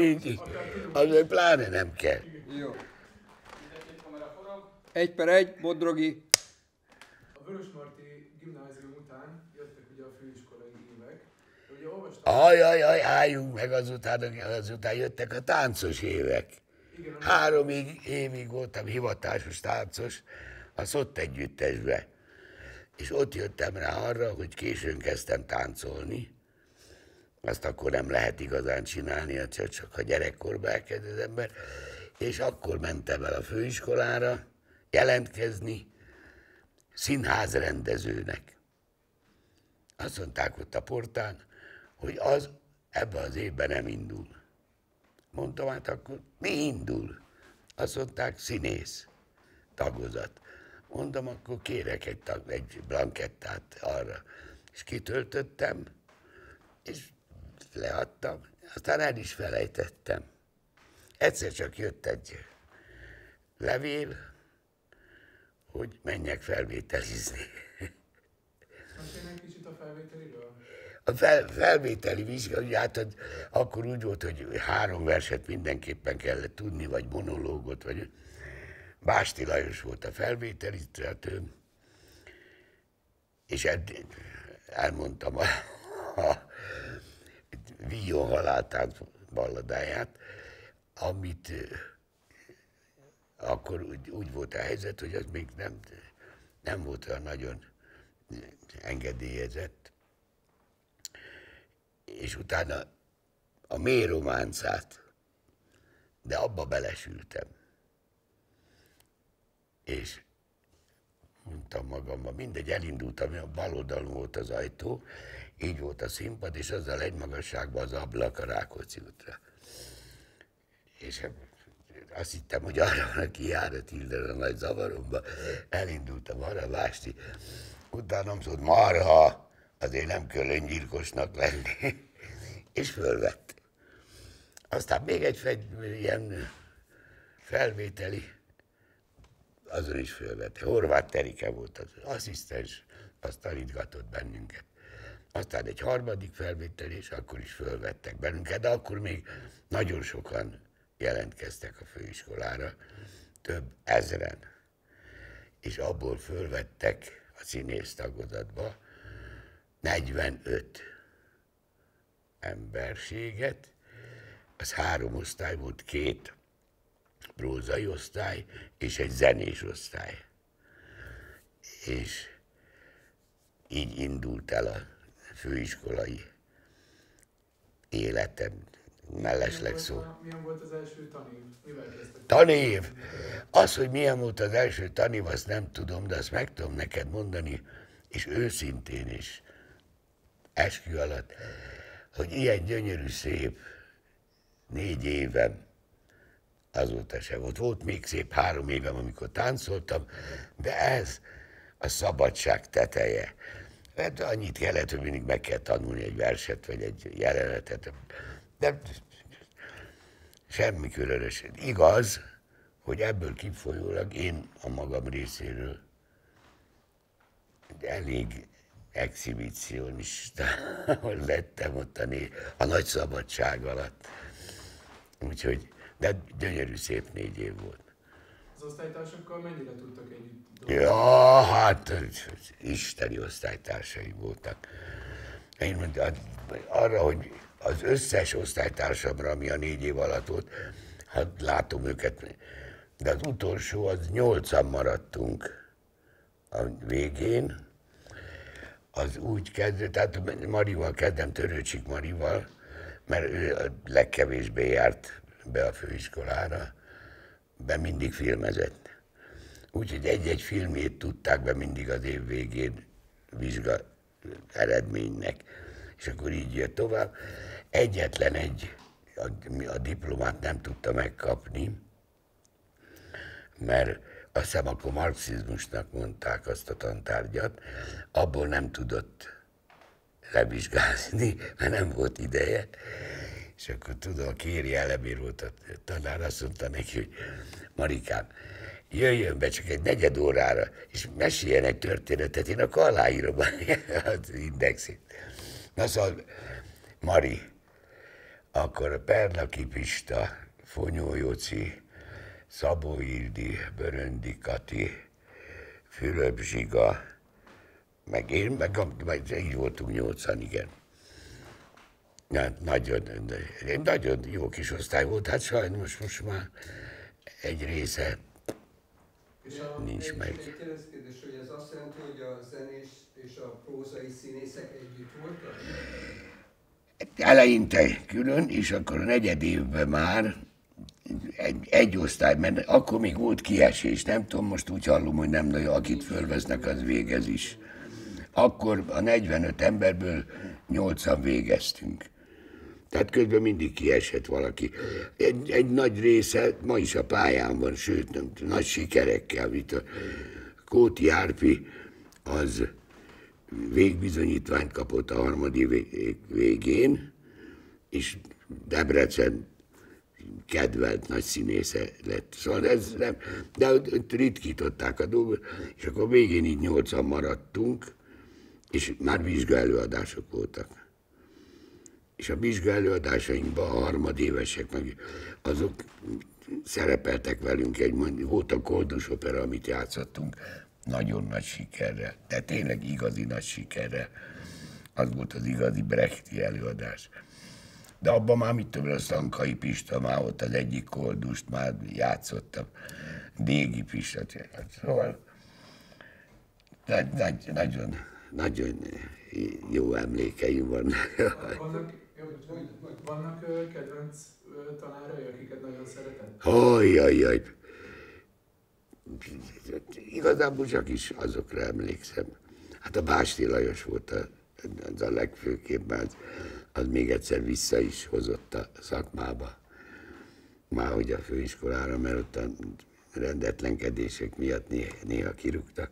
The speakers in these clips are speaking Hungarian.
így, az meg pláne nem kell. Jó. 1/1, Bodrogi. A Vörösmarty gimnázium után jöttek ugye a főiskolai évek. Ugye olvastam... Ajajaj, álljunk meg, azután jöttek a táncos évek. 3 évig voltam hivatásos táncos a Szott együttesbe. És ott jöttem rá arra, hogy későn kezdtem táncolni. Azt akkor nem lehet igazán csinálni, csak a gyerekkorban elkezd az ember. És akkor mentem el a főiskolára jelentkezni színházrendezőnek. Azt mondták ott a portán, hogy az ebben az évben nem indul. Mondtam, hát akkor mi indul? Azt mondták, színész tagozat. Mondom, akkor kérek egy blankettát arra. És kitöltöttem, és leadtam, aztán el is felejtettem. Egyszer csak jött egy levél, hogy menjek felvételizni. Mesélj kicsit a felvételiről? A felvételi vizsga, hát akkor úgy volt, hogy 3 verset mindenképpen kellett tudni, vagy monológot, vagy... Básti Lajos volt a felvételiztetőm, és elmondtam a Víjon haláltánc balladáját, amit akkor úgy volt a helyzet, hogy az még nem volt olyan nagyon engedélyezett. És utána a mély románcát, de abba belesültem. És mondtam magamban, mindegy, elindultam, a bal oldalon volt az ajtó, így volt a színpad, és azzal egy magasságban az ablak a Rákóczi útra. És azt hittem, hogy arra van a kijárat, illetve a nagy zavaromba, elindultam arra, Básti. Utána szólt, marha, azért nem kell öngyilkosnak lenni. És fölvett. Aztán még egy ilyen felvételi, azon is fölvette. Horváth Terike volt az asszisztens, azt tanítgatott bennünket. Aztán egy harmadik felvétel, és akkor is fölvettek bennünket, de akkor még nagyon sokan jelentkeztek a főiskolára, több ezren. És abból fölvettek a színész tagozatba 45 emberséget, az 3 osztály volt, 2 prózai osztály és egy zenés osztály. És így indult el a főiskolai életem, mellesleg szó. Milyen volt az első tanév? Mivel kezdtek? Tanév? Az, hogy milyen volt az első tanév, azt nem tudom, de azt meg tudom neked mondani, és őszintén is, eskü alatt, hogy ilyen gyönyörű, szép 4 évem azóta se volt. Volt még szép 3 évem, amikor táncoltam, de ez a szabadság teteje. Hát annyit kellett, hogy mindig meg kell tanulni egy verset, vagy egy jelenetet. De semmi különös. Igaz, hogy ebből kifolyólag én a magam részéről elég exhibicionista lettem ott a nagy szabadság alatt. Úgyhogy, de gyönyörű szép 4 év volt. Az osztálytársakkal mennyire tudtak együtt dolgozni? Ja, hát isteni osztálytársai voltak. Én mondtam, arra, hogy az összes osztálytársamra, ami a 4 év alatt volt, hát látom őket, de az utolsó, az 8-an maradtunk a végén. Az úgy kezdett, tehát Marival kezdem, Törőcsik Marival, mert ő a legkevésbé járt be a főiskolára, be mindig filmezett. Úgyhogy egy-egy filmét tudták be mindig az év végén vizsga eredménynek. És akkor így jött tovább. Egyetlen egy, a diplomát nem tudta megkapni, mert azt hiszem akkor marxizmusnak mondták azt a tantárgyat, abból nem tudott levizsgázni, mert nem volt ideje. És akkor tudom, a Kéri Elemér volt a tanár, azt mondta neki, hogy Marikám, jöjjön be csak egy 4 órára, és meséljen egy történetet, én akkor aláírom az indexét. Na szóval, Mari, Akkor Pernaki Pista, Fonyó Joci, Szabó Ildi, Böröndi Kati, Fülöp Zsiga, meg én, meg így voltunk 8-an, igen. Nagyon jó kis osztály volt, hát sajnos most már egy része nincs meg. Egy kérdés, hogy ez azt jelenti, hogy a zenés és a prózai színészek együtt voltak? Eleinte külön, és akkor a negyed évben már egy osztály, mert akkor még volt kiesés, nem tudom, most úgy hallom, hogy nem nagyon, akit fölvesznek, az végez is. Akkor a 45 emberből 8-an végeztünk. Tehát közben mindig kiesett valaki. Egy nagy része ma is a pályán van, sőt, nagy sikerekkel. Itt a Kóti Árpi az végbizonyítványt kapott a harmadik végén, és Debrecen kedvelt nagy színésze lett. Szóval ez nem, de ritkították a dolgot, és akkor végén így 8-an maradtunk, és már vizsgaelőadások voltak. És a vizsgaelőadásainkban a harmadévesek, meg azok szerepeltek velünk, volt a Koldus Opera, amit játszottunk, nagyon nagy sikerrel, de tényleg igazi nagy sikerrel. Az volt az igazi Brechti előadás. De abban már mit tudom, a Szankai Pista, már ott az egyik Koldust már játszottam. Dégi Pista, szóval nagyon jó emlékeim vannak. Vannak kedvenc tanárai, akiket nagyon szeretett? Hajjajjaj. Igazából csak is azokra emlékszem. Hát a Básti Lajos volt az a legfőképp, az még egyszer vissza is hozott a szakmába. Már hogy a főiskolára, mert ott a rendetlenkedések miatt néha kirúgtak.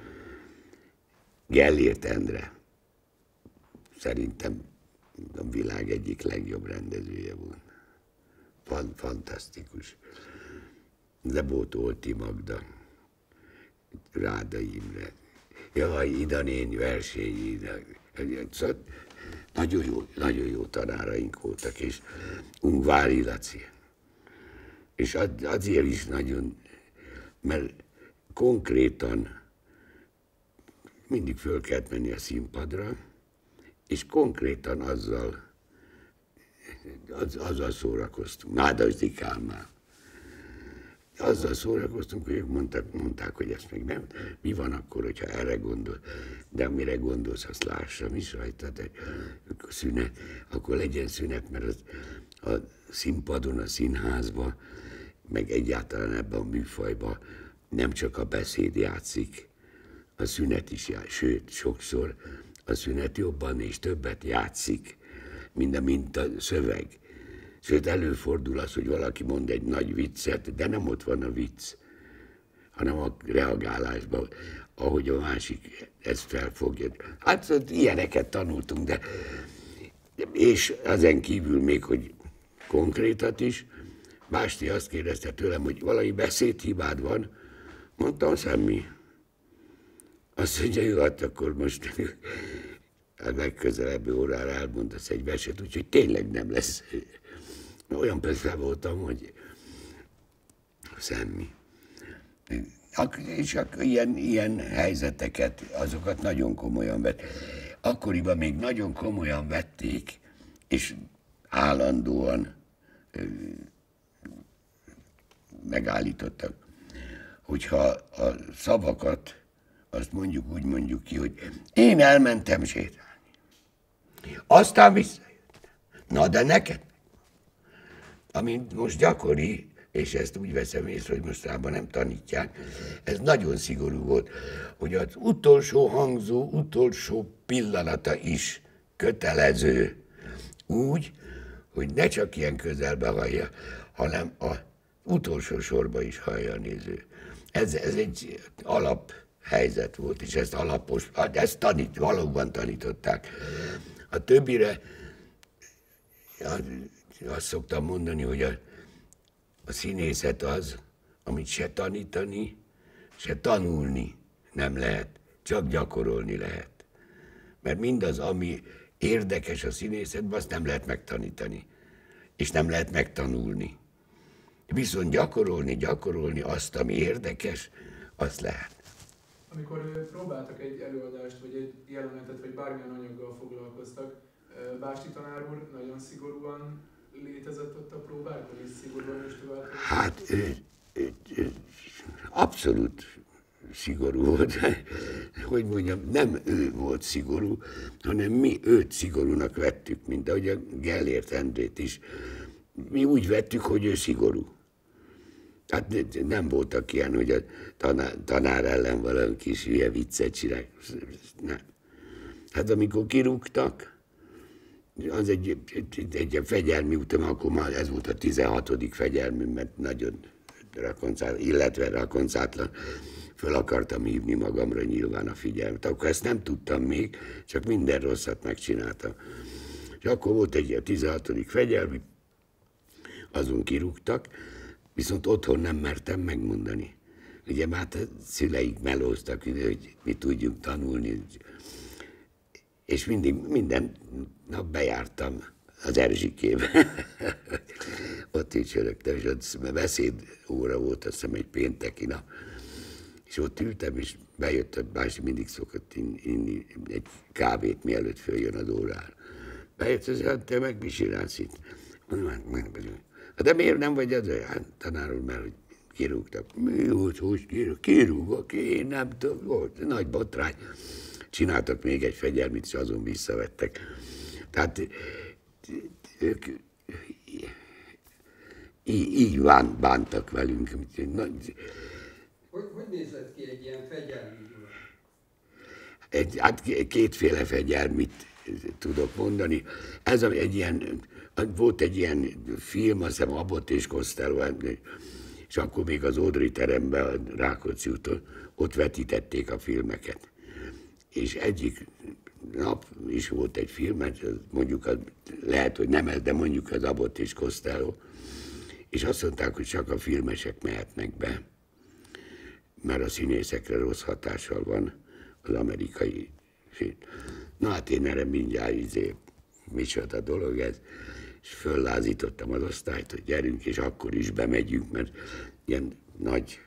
Gellért Endre. Szerintem a világ egyik legjobb rendezője volt. Fantasztikus. Debót Olti Magda, Ráda Imre, jaj, Ida néni versényi, szóval nagyon jó tanáraink voltak, és Ungvári Laci. És azért is nagyon, mert konkrétan mindig föl kellett menni a színpadra, és konkrétan azzal szórakoztunk. Nádasdy Kálmán. Azzal szórakoztunk, hogy ők mondták, hogy ezt még nem. Mi van akkor, hogyha erre gondol? De amire gondolsz, azt lássam is rajta, de szünet, akkor legyen szünet, mert a színpadon, a színházban, meg egyáltalán ebben a műfajban nem csak a beszéd játszik, a szünet is játszik, sőt, sokszor a szünet jobban és többet játszik, mint a szöveg. Sőt, előfordul az, hogy valaki mond egy nagy viccet, de nem ott van a vicc, hanem a reagálásban, ahogy a másik ezt felfogja. Hát ilyeneket tanultunk, de és ezen kívül még, hogy konkrétat is, Básti azt kérdezte tőlem, hogy valami beszédhibád van, mondtam, semmi. Azt mondja, jó, hát akkor most a legközelebbi órára elmondasz egy verset, úgyhogy tényleg nem lesz. Olyan persze voltam, hogy semmi. És ilyen helyzeteket, azokat nagyon komolyan vett. Akkoriban még nagyon komolyan vették, és állandóan megállítottak, hogyha a szavakat, azt úgy mondjuk ki, hogy én elmentem sétálni. Aztán visszajöttem. Na, de neked? Ami most gyakori, és ezt úgy veszem észre, hogy mostában nem tanítják, ez nagyon szigorú volt, hogy az utolsó hangzó, utolsó pillanata is kötelező. Úgy, hogy ne csak ilyen közelbe hallja, hanem az utolsó sorba is hallja a néző. Ez egy alaphelyzet volt, és ezt valóban tanították. A többire azt szoktam mondani, hogy a színészet az, amit se tanítani, se tanulni nem lehet, csak gyakorolni lehet. Mert mindaz, ami érdekes a színészetben, azt nem lehet megtanítani. és nem lehet megtanulni. Viszont gyakorolni azt, ami érdekes, azt lehet. Amikor próbáltak egy előadást, vagy egy jelenetet, vagy bármilyen anyaggal foglalkoztak, Básti tanár úr nagyon szigorúan létezett ott a próbákon, és szigorúan is tovább? Hát abszolút szigorú volt. Hogy mondjam, nem ő volt szigorú, hanem mi őt szigorúnak vettük, mint ahogy a Gellért Endrét is. Mi úgy vettük, hogy ő szigorú. Hát nem voltak ilyen, hogy a tanár ellen valami kis hülye viccet csinál. Nem. Hát amikor kirúgtak, az egy fegyelmi utam, akkor már ez volt a 16. fegyelmű, mert nagyon rakoncátlan, föl akartam hívni magamra nyilván a figyelmet. Akkor ezt nem tudtam még, csak minden rosszat megcsináltam. És akkor volt egy 16. fegyelmű, azon kirúgtak, viszont otthon nem mertem megmondani. Ugye már a szüleik melóztak, hogy mi tudjunk tanulni, és minden nap bejártam az Erzsikébe. Ott is csörögtem, és ott beszéd óra volt, azt hiszem egy pénteki nap. És ott ültem, és bejött a Bási, mindig szokott inni egy kávét, mielőtt följön az órára. Bejött, és hát te meg mi csinálsz itt? Mondom, de miért nem vagy az? Hát tanár úr, mert hogy kirúgtak. Mi hogy kirúgok? Én nem tudom, volt nagy botrány. Csináltak még egy fegyelmit, és azon visszavettek. Tehát ők így bántak velünk. Hogy nézett ki egy ilyen fegyelmi? Hát kétféle fegyelmit tudok mondani. Ez egy ilyen, volt egy ilyen film, azt hiszem Abbott és Costello, és akkor még az Audrey teremben, a Rákóczi úton, ott vetítették a filmeket. És egyik nap is volt egy film, mondjuk lehet, hogy nem ez, de mondjuk az Abbott és Costello, és azt mondták, hogy csak a filmesek mehetnek be, mert a színészekre rossz hatással van az amerikai film. Na hát én erre mindjárt micsoda dolog ez, és föllázítottam az osztályt, hogy gyerünk, és akkor is bemegyünk, mert ilyen nagy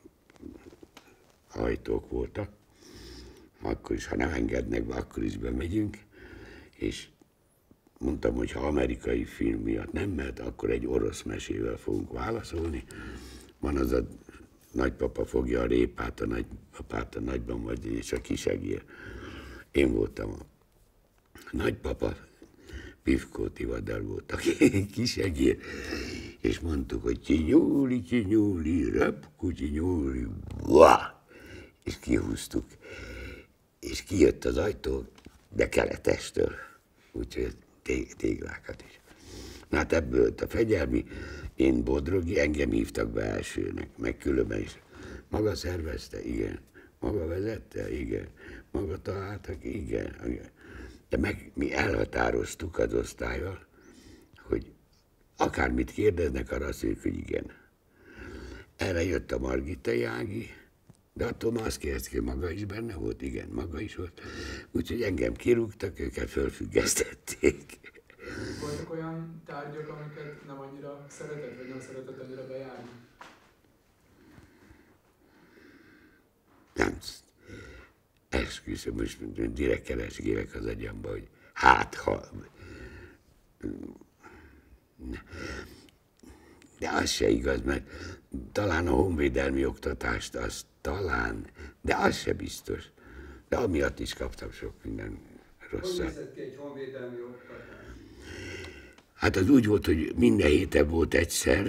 ajtók voltak. Akkor is, ha nem engednek be, akkor is bemegyünk, és mondtam, hogy ha amerikai film miatt nem mehet, akkor egy orosz mesével fogunk válaszolni. Van az a nagypapa fogja a répát, a nagypapát a nagyban vagy, és a kisegér. Én voltam a nagypapa, Pivkó Tivadar volt a kisegér, és mondtuk, hogy kinyúli, repku, kinyúli, és kihúztuk. És kijött az ajtó, de keletestől, úgyhogy téglákat is. Na hát ebből a fegyelmi, én Bodrogi, engem hívtak be elsőnek, meg különben is. Maga szervezte? Igen. Maga vezette? Igen. Maga találtak? Igen. De mi elhatároztuk az osztállyal, hogy akármit kérdeznek, arra azt mondjuk, hogy igen. Erre jött a Margitai Ági, de attól már azt kérdezték, hogy maga is benne volt? Igen, maga is volt. Úgyhogy engem kirúgtak, őket fölfüggesztették. Voltak olyan tárgyak, amiket nem annyira szeretett, vagy nem szeretett annyira bejárni? Nem. Esküszöm, most direkt keresgélek az agyamba, hogy hát ha... De az se igaz, mert talán a honvédelmi oktatást, az talán, de az se biztos. De amiatt is kaptam sok minden rosszat. Hogy nézett ki egy honvédelmi oktatás? Hát az úgy volt, hogy minden héten volt egyszer,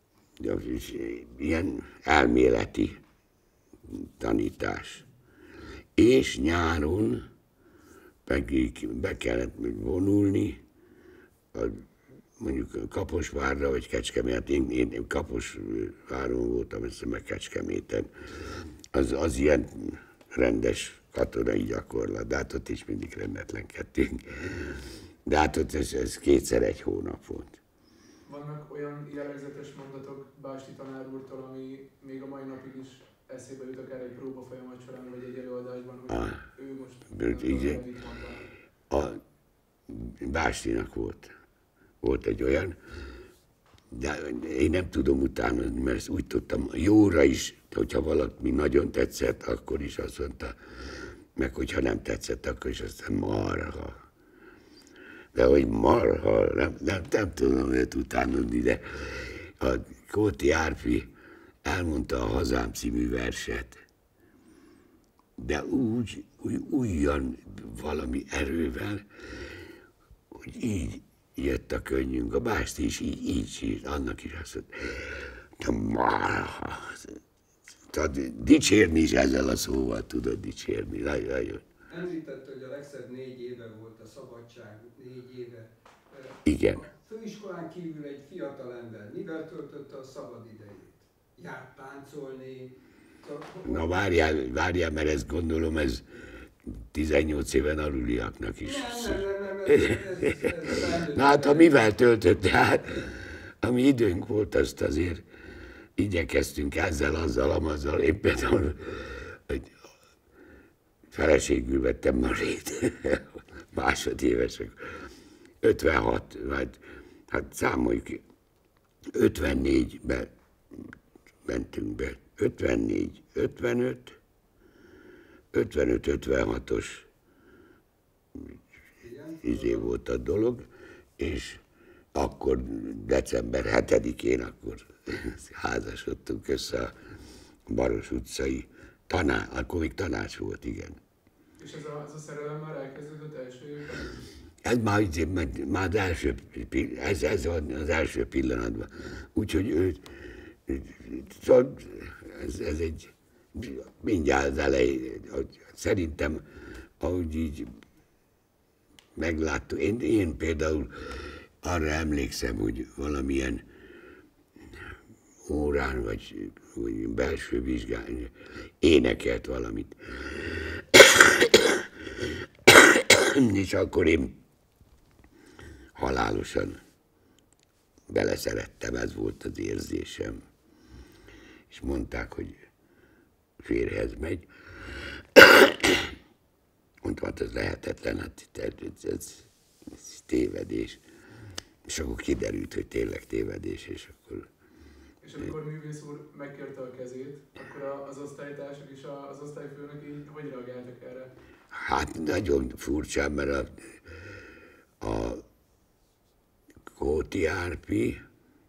ilyen elméleti tanítás. És nyáron pedig be kellett vonulni, mondjuk Kaposvárra vagy Kecskemét, én Kaposváron voltam, ezt meg Kecskeméten. Az ilyen rendes katonai gyakorlat, de hát ott is mindig rendetlenkedtünk. De hát ott ez kétszer egy hónap volt. Vannak olyan jellegzetes mondatok Básti tanár úrtól, ami még a mai napig is eszébe jut akár egy próba folyamat során, vagy egy előadásban, hogy ő most igen. mit mondta? A Bástinak volt egy olyan, De én nem tudom utánozni, mert úgy tudtam, jóra is, hogyha valami nagyon tetszett, akkor is azt mondta, meg hogyha nem tetszett, akkor is azt mondta, marha. De hogy marha, nem tudom őt utánozni, de a Kóti Árpi elmondta a Hazám című verset, de úgy újjan valami erővel, hogy így jött a könnyünk. A Básti is így sírt, annak is azt mondta, dicsérni is ezzel a szóval tudod dicsérni. Nagyon. Említette, hogy a legszebb 4 éve volt a szabadság, 4 éve. Igen. A főiskolán kívül egy fiatal ember mivel töltötte a szabad idejét? Járt táncolni? Na várjál, mert ezt gondolom, ez 18 éven aluliaknak is. Nem. Na hát, ha mivel töltötte, hát, ami időnk volt, azt azért igyekeztünk ezzel, azzal, amazzal. Én például feleségül vettem Marét, másodévesek. 56, vagy hát számoljuk, 54-ben mentünk be. 54, 55, 55-56-os izé volt a dolog, és akkor december 7-én akkor házasodtunk össze a Baros utcai akkor még tanács volt, igen. És ez a szerelem már elkezdődött első évben? Ez már az első, ez az első pillanatban. Úgyhogy ez egy mindjárt az elején, szerintem, ahogy így megláttuk, én például arra emlékszem, hogy valamilyen órán, vagy belső vizsgán énekelt valamit. És akkor én halálosan beleszerettem, ez volt az érzésem. És mondták, hogy férjhez megy. Mondtam, hát ez lehetetlen, hát ez tévedés. És akkor kiderült, hogy tényleg tévedés, és akkor... És amikor művész úr megkérte a kezét, akkor az osztálytársak és az osztályfőnök így hogy reagáltak erre? Hát nagyon furcsán, mert a Kóti Árpi,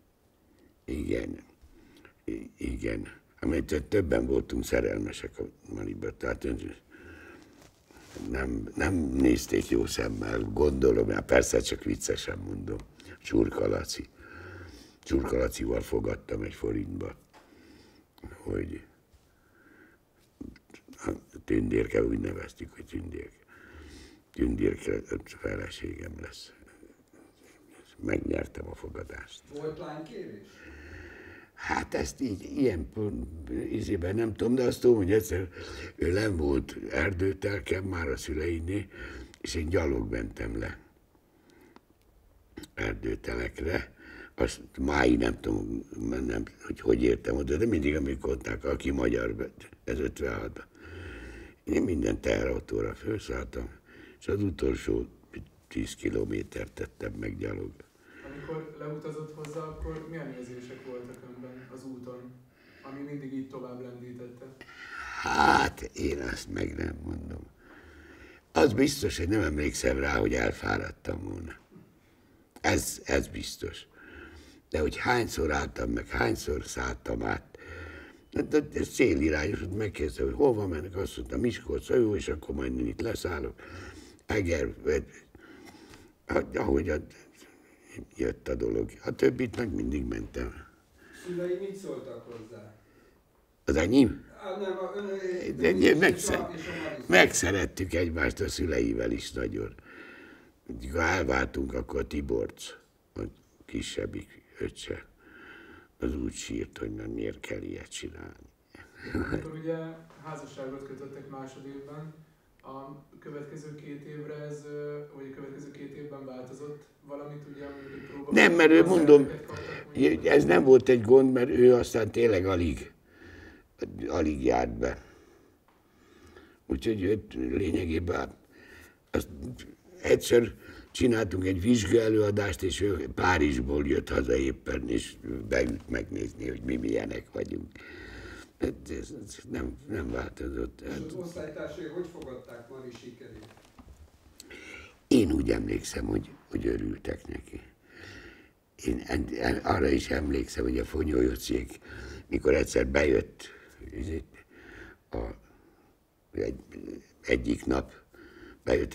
igen, amit többen voltunk szerelmesek a Mariba, tehát nem nézték jó szemmel, gondolom, hát persze csak viccesen mondom, Csurka Lacival fogadtam egy forintba, hogy a Tündérke, úgy neveztük, hogy Tündérke feleségem lesz. Megnyertem a fogadást. Volt lánykérés? Hát ezt így ilyen izében nem tudom, de azt tudom, hogy egyszer ő nem volt Erdőtelken, már a szüleinél, és én gyalog mentem le Erdőtelekre. Azt máig nem tudom, hogy értem oda, de mindig, amikor mondták, aki magyar, ez 56-ban. Én minden teherautóra felszálltam, és az utolsó 10 kilométert tettem meg gyalog. Amikor leutazott hozzá, akkor milyen érzések voltak önben az úton, ami mindig így tovább lendítette? Hát, én azt meg nem mondom. Az biztos, hogy nem emlékszem rá, hogy elfáradtam volna. Ez biztos. De hogy hányszor álltam meg, hányszor szálltam át. De ez célirányos, hogy megkérdeztem, hogy hova mennek, azt mondta, Miskolcra, jó, és akkor majd én itt leszállok. Eger, ahogy jött a dolog. A többit meg mindig mentem. Szülei mit szóltak hozzá? Az enyém? Nem, Megszerettük egymást a szüleivel is nagyon. Ha elváltunk, akkor Tiborc, a kisebbik öccse, az úgy sírt, hogy nem miért kell ilyet csinálni. Akkor ugye házasságot kötöttek másodévben, a következő 2 évre ez, vagy a következő 2 évben változott valamit, ugye, amikor próbálkoztak? Nem, mert ő mondom, ez nem volt egy gond, mert ő aztán tényleg alig járt be. Úgyhogy őt lényegében egyszer csináltunk egy vizsgaelőadást, és ő Párizsból jött haza éppen, és beült megnézni, hogy mi milyenek vagyunk. Ez nem változott. És az osztálytársai hogy fogadták Mari sikerét? Én úgy emlékszem, hogy örültek neki. Én arra is emlékszem, hogy a Fonyó Jocék, mikor egyszer bejött egyik nap, bejött,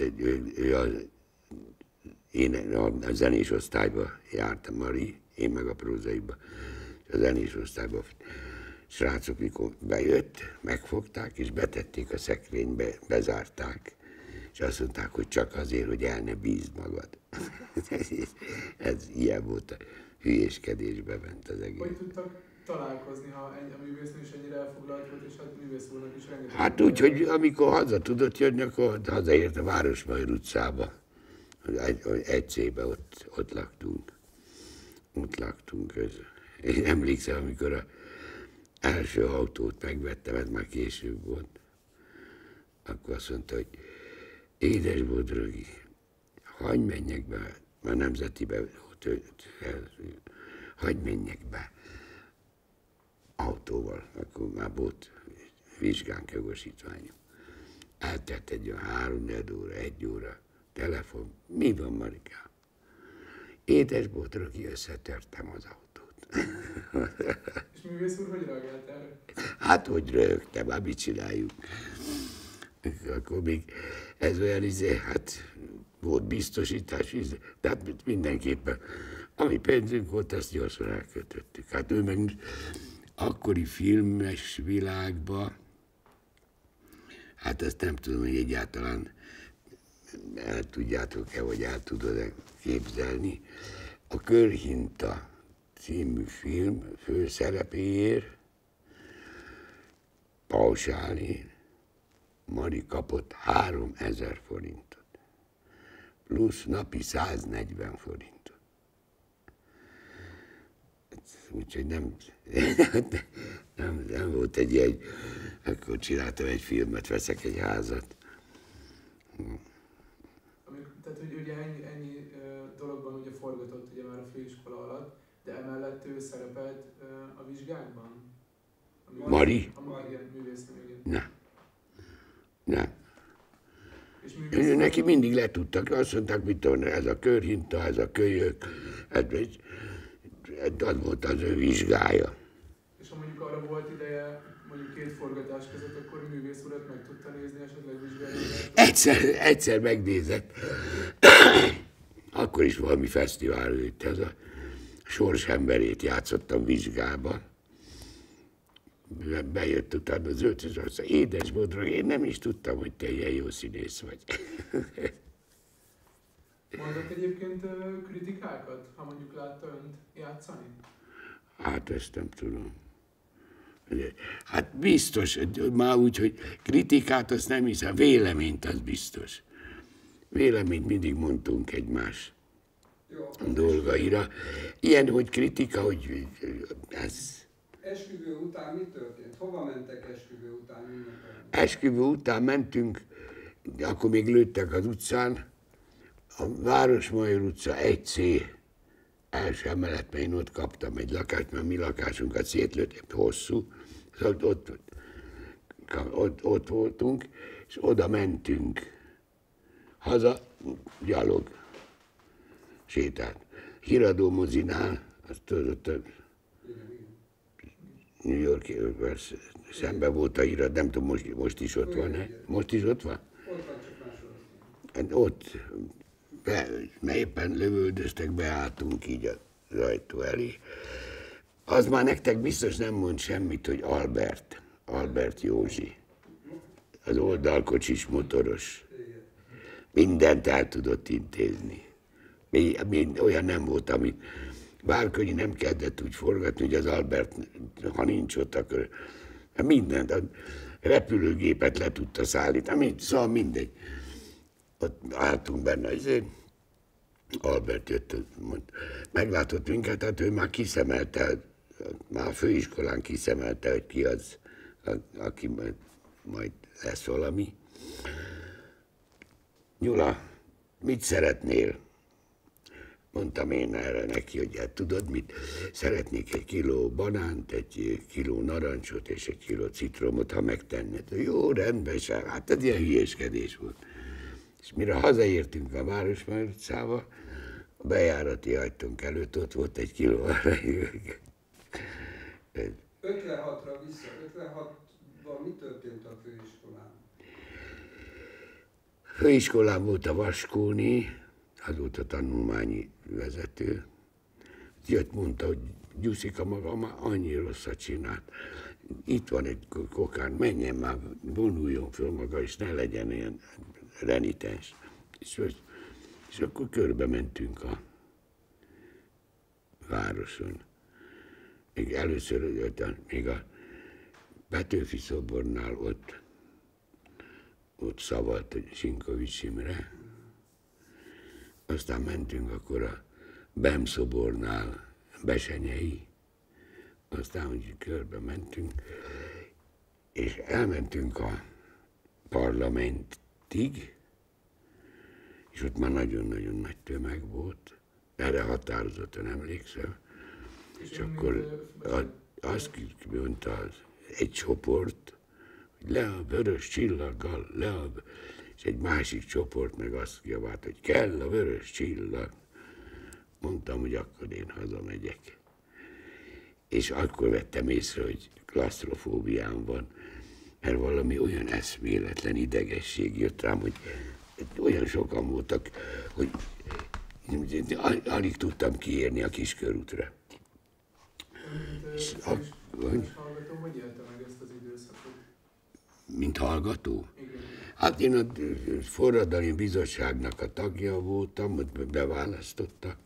én a zenés osztályba jártam, Mari, én meg a prózaiba, a zenés osztályba. Srácok, mikor bejött, megfogták, és betették a szekrénybe, bezárták, és azt mondták, hogy csak azért, hogy el ne bízd magad. Ez ilyen volt, a hülyéskedésbe ment az egész. Hogy tudtak találkozni, ha a művésznő is ennyire elfoglalt volt, és hát művész úrnak is rengeteg... Hát úgy, hogy amikor haza tudott jönni, akkor hazaért a Városmajor utcába. Egy C-be ott laktunk. Ott laktunk. Én emlékszem, amikor az első autót megvettem, ez már később volt, akkor azt mondta, hogy édes Bodrogi, hagyj menjek be, már nemzetibe, hagyj menjek be autóval, akkor már volt vizsgánk, jogosítványom. Eltelt egy olyan 3-4 óra, 1 óra, telefon, mi van, Marikám? Édes Bodrogi, összetörtem az autót. És művész úr hogy reagált erre? Hát, hogy röhögtem, hát mit csináljuk? Akkor még ez olyan, hát volt biztosítás, de hát mindenképpen, ami pénzünk volt, azt gyorsan elkötöttük. Hát ő meg akkori filmes világba, hát ezt nem tudom, hogy egyáltalán el tudjátok-e, vagy el tudod-e képzelni. A Körhinta című film főszerepéért pausálni Mari kapott 3000 forintot, plusz napi 140 forintot. Úgyhogy nem volt egy ilyen, akkor csináltam egy filmet, veszek egy házat. Tehát, hogy ugye ennyi dologban ugye forgatott ugye már a főiskola alatt, de emellett ő szerepelt a vizsgákban? Mari? Igen, művésznő, igen. Nem. És Neki mindig letudtak, azt mondták, mit tudom, ez a Körhinta, ez a Kölyök, az volt az ő vizsgája. És ha mondjuk arra volt ideje, mondjuk 2 forgatás között, akkor művész urat meg tudta nézni, esetleg vizsgálni? Egyszer megnézett. Akkor is valami fesztivál előtt, ez a Sorsemberét játszottam vizsgába. Bejött utána az öt, és azt mondta, édes Bodrogi, én nem is tudtam, hogy te ilyen jó színész vagy. Mondott egyébként kritikákat, ha mondjuk látta önt játszani? Hát ezt nem tudom. Hát biztos, már úgy, hogy kritikát azt nem hiszem, véleményt az biztos. Véleményt mindig mondtunk egymás dolgaira. Ilyen, hogy kritika, hogy ez... Esküvő után mi történt? Hova mentek esküvő után ünnepelni? Esküvő után mentünk, akkor még lőttek az utcán, a Városmajor utca 1C első emeletben én ott kaptam egy lakást, mert mi lakásunkat szétlőttek, hosszú, szóval ott voltunk, és oda mentünk. Haza, gyalog, sétált. Híradó mozinál, azt tudod, New York szemben volt a hírat, nem tudom, most is ott van-e? Most is ott van? Ott van, csak máshol. Ott, mert éppen lövöldöztek, beálltunk így az ajtó elé. Az már nektek biztos nem mond semmit, hogy Albert Józsi. Az oldalkocsis motoros. Mindent el tudott intézni. Olyan nem volt, amit Várkonyi nem kellett úgy forgatni, hogy az Albert, ha nincs ott, akkor mindent, a repülőgépet le tudta szállítani, szóval mindegy. Ott álltunk benne, azért Albert jött, meglátott minket, hát ő már kiszemelte, már a főiskolán kiszemelte, hogy ki az, aki majd lesz valami. Gyula, mit szeretnél? Mondtam én erre neki, hogy hát tudod mit, szeretnék 1 kiló banánt, 1 kiló narancsot és 1 kiló citromot, ha megtennéd. Jó, rendben, sem. Hát ez ilyen hülyéskedés volt. És mire hazaértünk a Városmajor utcába, a bejárati ajtónk előtt ott volt 1 kiló arany. 56-ra vissza, 56-ban mi történt a főiskolán? Főiskolán volt a Vaskóni, az volt a tanulmányi vezető. Jött, mondta, hogy Gyuszika maga már annyi rosszat csinált. Itt van egy kokán, menjen már, vonuljon föl maga, és ne legyen ilyen renitens. És akkor körbe mentünk a városon. Még először, még a Petőfi szobornál ott szavalt a Sinkovics Imre. Aztán mentünk akkor a Bem szobornál Besenyei. Aztán úgy körbe mentünk, és elmentünk a parlamentig, és ott már nagyon-nagyon nagy tömeg volt. Erre határozottan emlékszem. És akkor azt mondta egy csoport, hogy le a vörös csillaggal, és egy másik csoport meg azt kiabált, hogy kell a vörös csillag. Mondtam, hogy akkor én hazamegyek. És akkor vettem észre, hogy klasztrofóbiám van, mert valami olyan eszméletlen idegesség jött rám, hogy olyan sokan voltak, hogy alig tudtam kiérni a Kiskörútra. Hallgató, hogy élte meg ezt az időszakot? Mint hallgató? Igen. Hát én a forradalmi bizottságnak a tagja voltam, ott beválasztottak,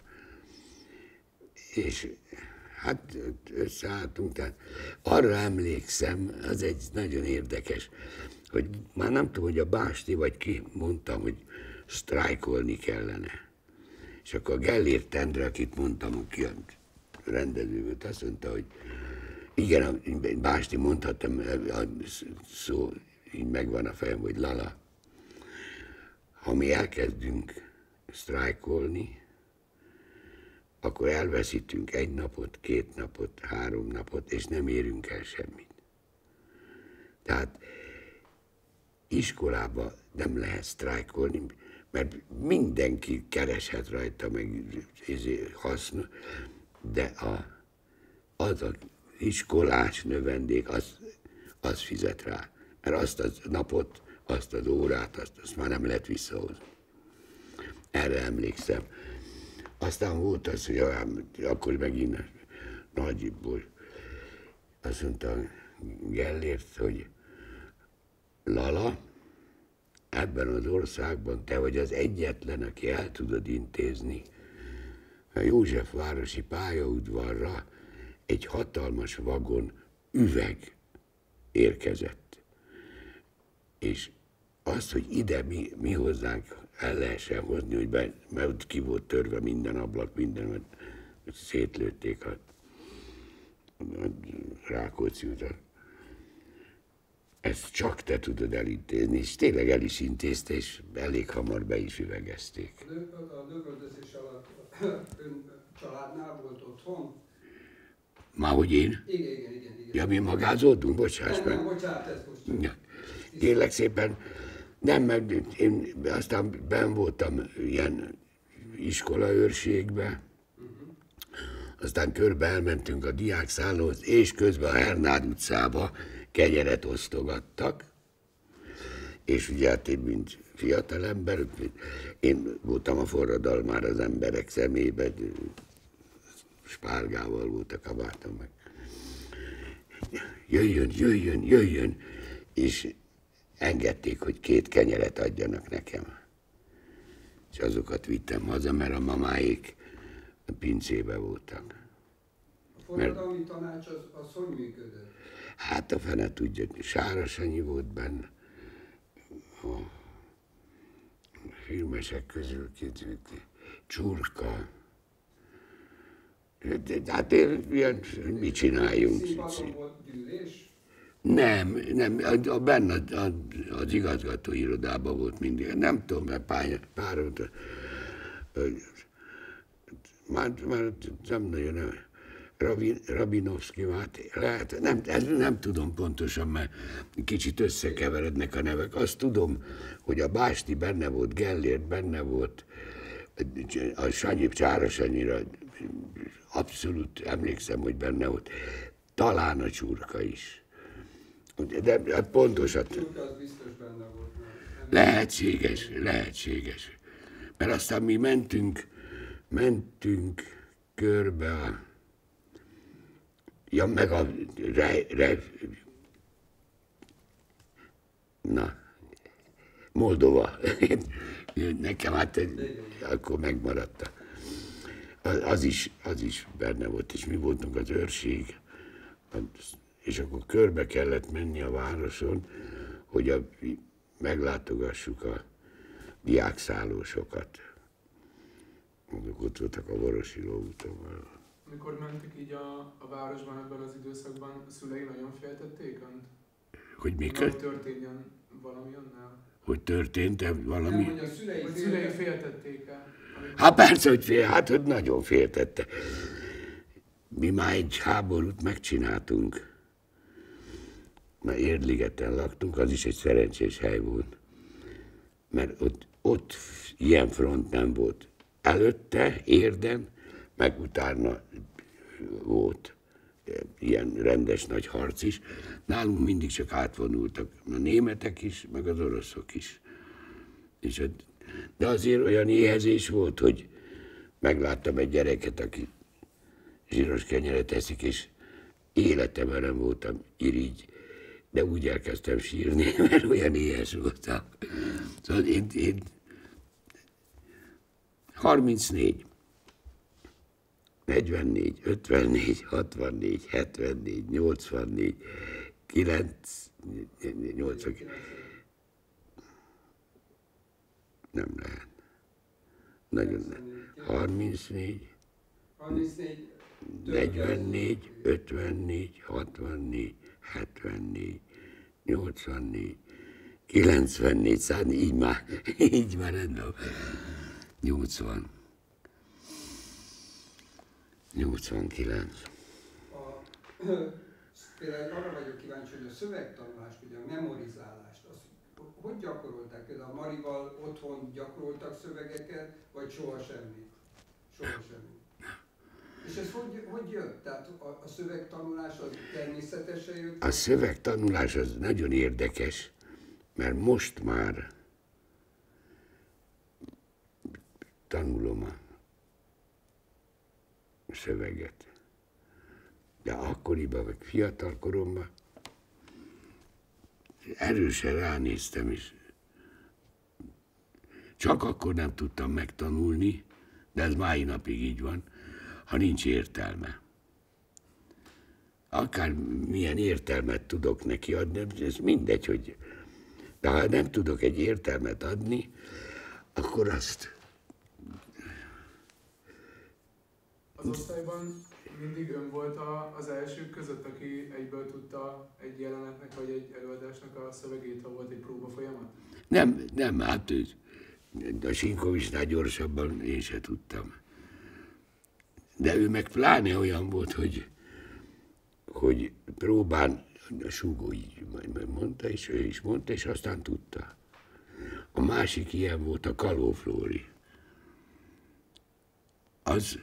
és hát összeálltunk, tehát arra emlékszem, az egy nagyon érdekes, hogy már nem tudom, hogy a Básti vagy ki mondtam, hogy sztrájkolni kellene. És akkor a Gellért Endre, akit mondtam, ki a rendező volt, azt mondta, hogy igen, Básti mondhattam, a szó így megvan a fejem, hogy Lala, ha mi elkezdünk sztrájkolni, akkor elveszítünk 1 napot, 2 napot, 3 napot, és nem érünk el semmit. Tehát iskolába nem lehet sztrájkolni, mert mindenki kereshet rajta, meg haszna, de az iskolás növendék, az fizet rá. Mert azt a napot, azt az órát, azt már nem lehet visszahozni. Erre emlékszem. Aztán volt az, hogy akkor megint Nagyiból azt mondta Gellért, hogy Lala, ebben az országban te vagy az egyetlen, aki el tudod intézni a Józsefvárosi pályaudvarra egy hatalmas vagon üveg érkezett. És azt, hogy ide mi hozzánk el lehessen hozni, hogy mert ott ki volt törve minden ablak, minden, szétlőtték a Rákóczi utat. Ezt csak te tudod elintézni, és tényleg el is intézte, és elég hamar be is üvegezték. A lövöldözés alatt ön családnál volt otthon? Már hogy én? Igen. Ja, mi magázódunk? Bocsáss meg. Nem, bocsánat, ez most. Ja. Kérlek szépen, nem, mert én aztán benn voltam ilyen iskolaőrségbe, aztán körbe elmentünk a diákszállóhoz, és közben a Hernád utcába kenyeret osztogattak, és ugye hát én, mint fiatal ember, én voltam a forradalmár az emberek szemében, spárgával volt a kabátom meg. Jöjjön, és engedték, hogy 2 kenyeret adjanak nekem. És azokat vittem haza, mert a mamáik a pincébe voltak. A forradalmi tanács az hogy működött? Hát a fene tudja, Sárasanyi volt benne, a filmesek közül Csurka. De hát ilyen, mit csináljunk? Színpadon volt gyűlés? Nem, benne az igazgató irodában volt mindig. Nem tudom, mert pár Már nem nagyon, Rabinovszki Máté, lehet, nem tudom pontosan, mert kicsit összekeverednek a nevek. Azt tudom, hogy a Básti benne volt, Gellért benne volt, a Sanyi, Csára Sanyira abszolút emlékszem, hogy benne volt. Talán a Csurka is. De hát pontosan. Csurka az biztos benne volt. Lehetséges. Mert aztán mi mentünk körbe a... Ja, meg a... Moldova. Nekem hát akkor megmaradt. Az is benne volt, és mi voltunk az őrség. És akkor körbe kellett menni a városon, hogy meglátogassuk a diákszállósokat. Ott voltak a Vorosi lóúton. Amikor mentek így a városban ebben az időszakban, a szülei nagyon féltették önt? Hogy mi Hogy történjen valami önnel? Hogy történt-e valami? Nem, hogy a szülei féltették-e? Hát persze, hogy nagyon féltette. Mi már egy háborút megcsináltunk. Már Érdligeten laktunk, az is egy szerencsés hely volt. Mert ott ilyen front nem volt. Előtte, Érden, meg utána volt ilyen rendes nagy harc is. Nálunk mindig csak átvonultak a németek is, meg az oroszok is. De azért olyan éhezés volt, hogy megláttam egy gyereket, aki zsíros kenyeret eszik, és életemben nem voltam irigy, de úgy elkezdtem sírni, mert olyan éhes voltam. Szóval én 34, 44, 54, 64, 74, 84, 9, 80, nem lehet. Nagyon nem. 34, 44, 54, 64, 74, 84, 94, szállni, így már rendben. 80. 89. Például arra vagyok kíváncsi, hogy a szövegtanulást, ugye a memorizálást, azt hogy gyakorolták? Például a Marival otthon gyakoroltak szövegeket, vagy soha semmit? Soha semmit. És ez hogy jött? Tehát a szövegtanulás az természetesen jött? A szövegtanulás az nagyon érdekes, mert most már tanulom a szöveget. De akkoriban, vagy fiatal koromban erősen ránéztem, és csak akkor nem tudtam megtanulni, de ez mai napig így van, ha nincs értelme. Akár milyen értelmet tudok neki adni, ez mindegy, hogy... De ha nem tudok egy értelmet adni, akkor azt... Az osztályban mindig ön volt az elsők között, aki egyből tudta egy jelenetnek vagy egy előadásnak a szövegét, ha volt egy próba folyamat? Nem, hát a Sinkovicsnál gyorsabban én se tudtam. De ő meg pláne olyan volt, hogy próbán a Sugó így mondta, és ő is mondta, és aztán tudta. A másik ilyen volt a Kaló Flóri. Az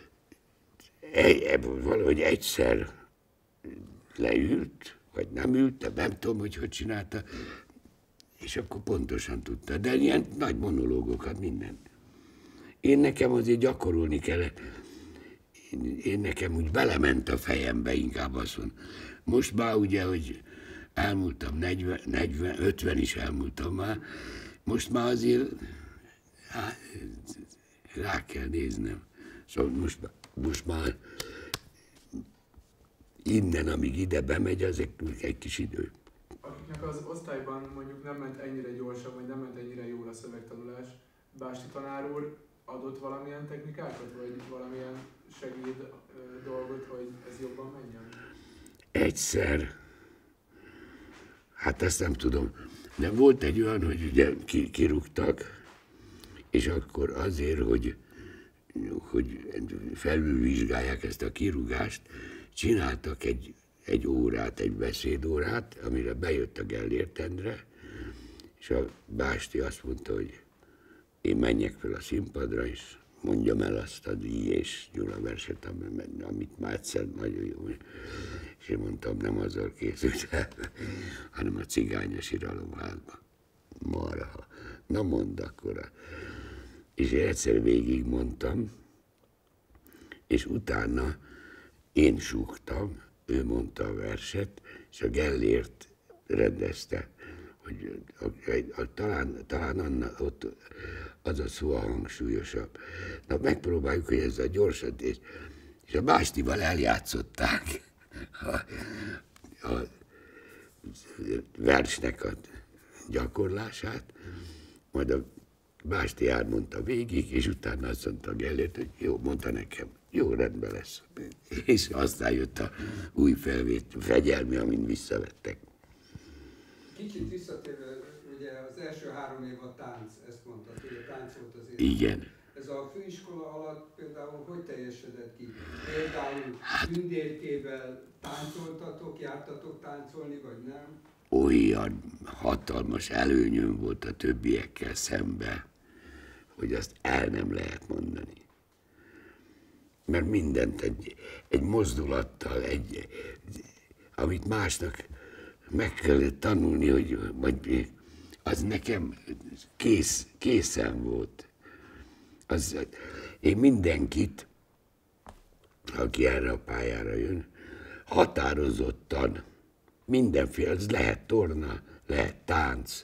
valahogy egyszer leült, vagy nem ült, de nem tudom, hogy csinálta, és akkor pontosan tudta. De ilyen nagy monológokat, mindent. Én nekem azért gyakorolni kellett. Én nekem úgy belement a fejembe, inkább azt mondom. Most már ugye, hogy elmúltam 40, 50 is elmúltam már, most már azért rá kell néznem. Szóval most már innen, amíg ide bemegy, az egy kis idő. Akiknek az osztályban mondjuk nem ment ennyire gyorsan, vagy nem ment ennyire jól a szövegtanulás, Básti tanár úr adott valamilyen technikákat, vagy valamilyen segéd dolgot, hogy ez jobban menjen? Egyszer, hát ezt nem tudom, de volt egy olyan, hogy ugye kirúgtak, és akkor azért, hogy hogy felülvizsgálják ezt a kirúgást, csináltak egy órát, egy beszédórát, amire bejött a Gellért Endre, és a básti azt mondta, hogy én menjek fel a színpadra, és mondjam el azt a Díj és Gyula verset, amit már egyszer nagyon jó. És én mondtam, nem azzal készült el, hanem a cigányos iralomházban. Marha. Na mondd akkor. És én egyszer végigmondtam, és utána én súgtam, ő mondta a verset, és a Gellért rendezte, hogy talán ott az a szó a hangsúlyosabb. Na megpróbáljuk, hogy ez a gyorsat, és a Bástival eljátszották a versnek a gyakorlását, majd a Básti elmondta végig, és utána azt mondta a Gellért, hogy jó, mondta nekem, jó, rendben lesz. És aztán jött a új fegyelmi, amin visszavettek. Kicsit visszatérve, ugye az első 3 év a tánc, ezt mondtad, hogy a tánc volt az élet. Igen. Ez a főiskola alatt például hogy teljesedett ki? Például tündérkével táncoltatok, jártatok táncolni, vagy nem? Olyan hatalmas előnyöm volt a többiekkel szembe, hogy azt el nem lehet mondani. Mert mindent egy mozdulattal, amit másnak meg kellett tanulni, hogy az nekem készen volt. Én mindenkit, aki erre a pályára jön, határozottan, mindenféle, az lehet torna, lehet tánc,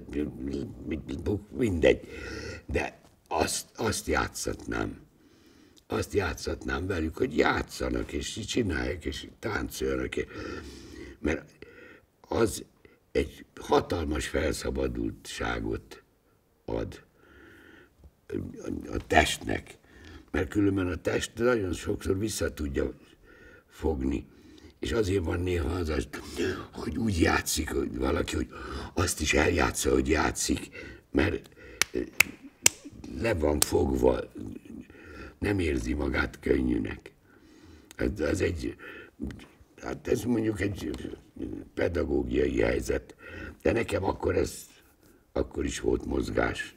mindegy, de azt játszatnám. Azt játszatnám velük, hogy játszanak, és csinálják, és táncoljanak. Mert az egy hatalmas felszabadultságot ad a testnek. Mert különben a test nagyon sokszor vissza tudja fogni. És azért van néha az, hogy úgy játszik hogy valaki, hogy azt is eljátsza, hogy játszik, mert le van fogva, nem érzi magát könnyűnek. Ez mondjuk egy pedagógiai helyzet, de nekem akkor is volt mozgás,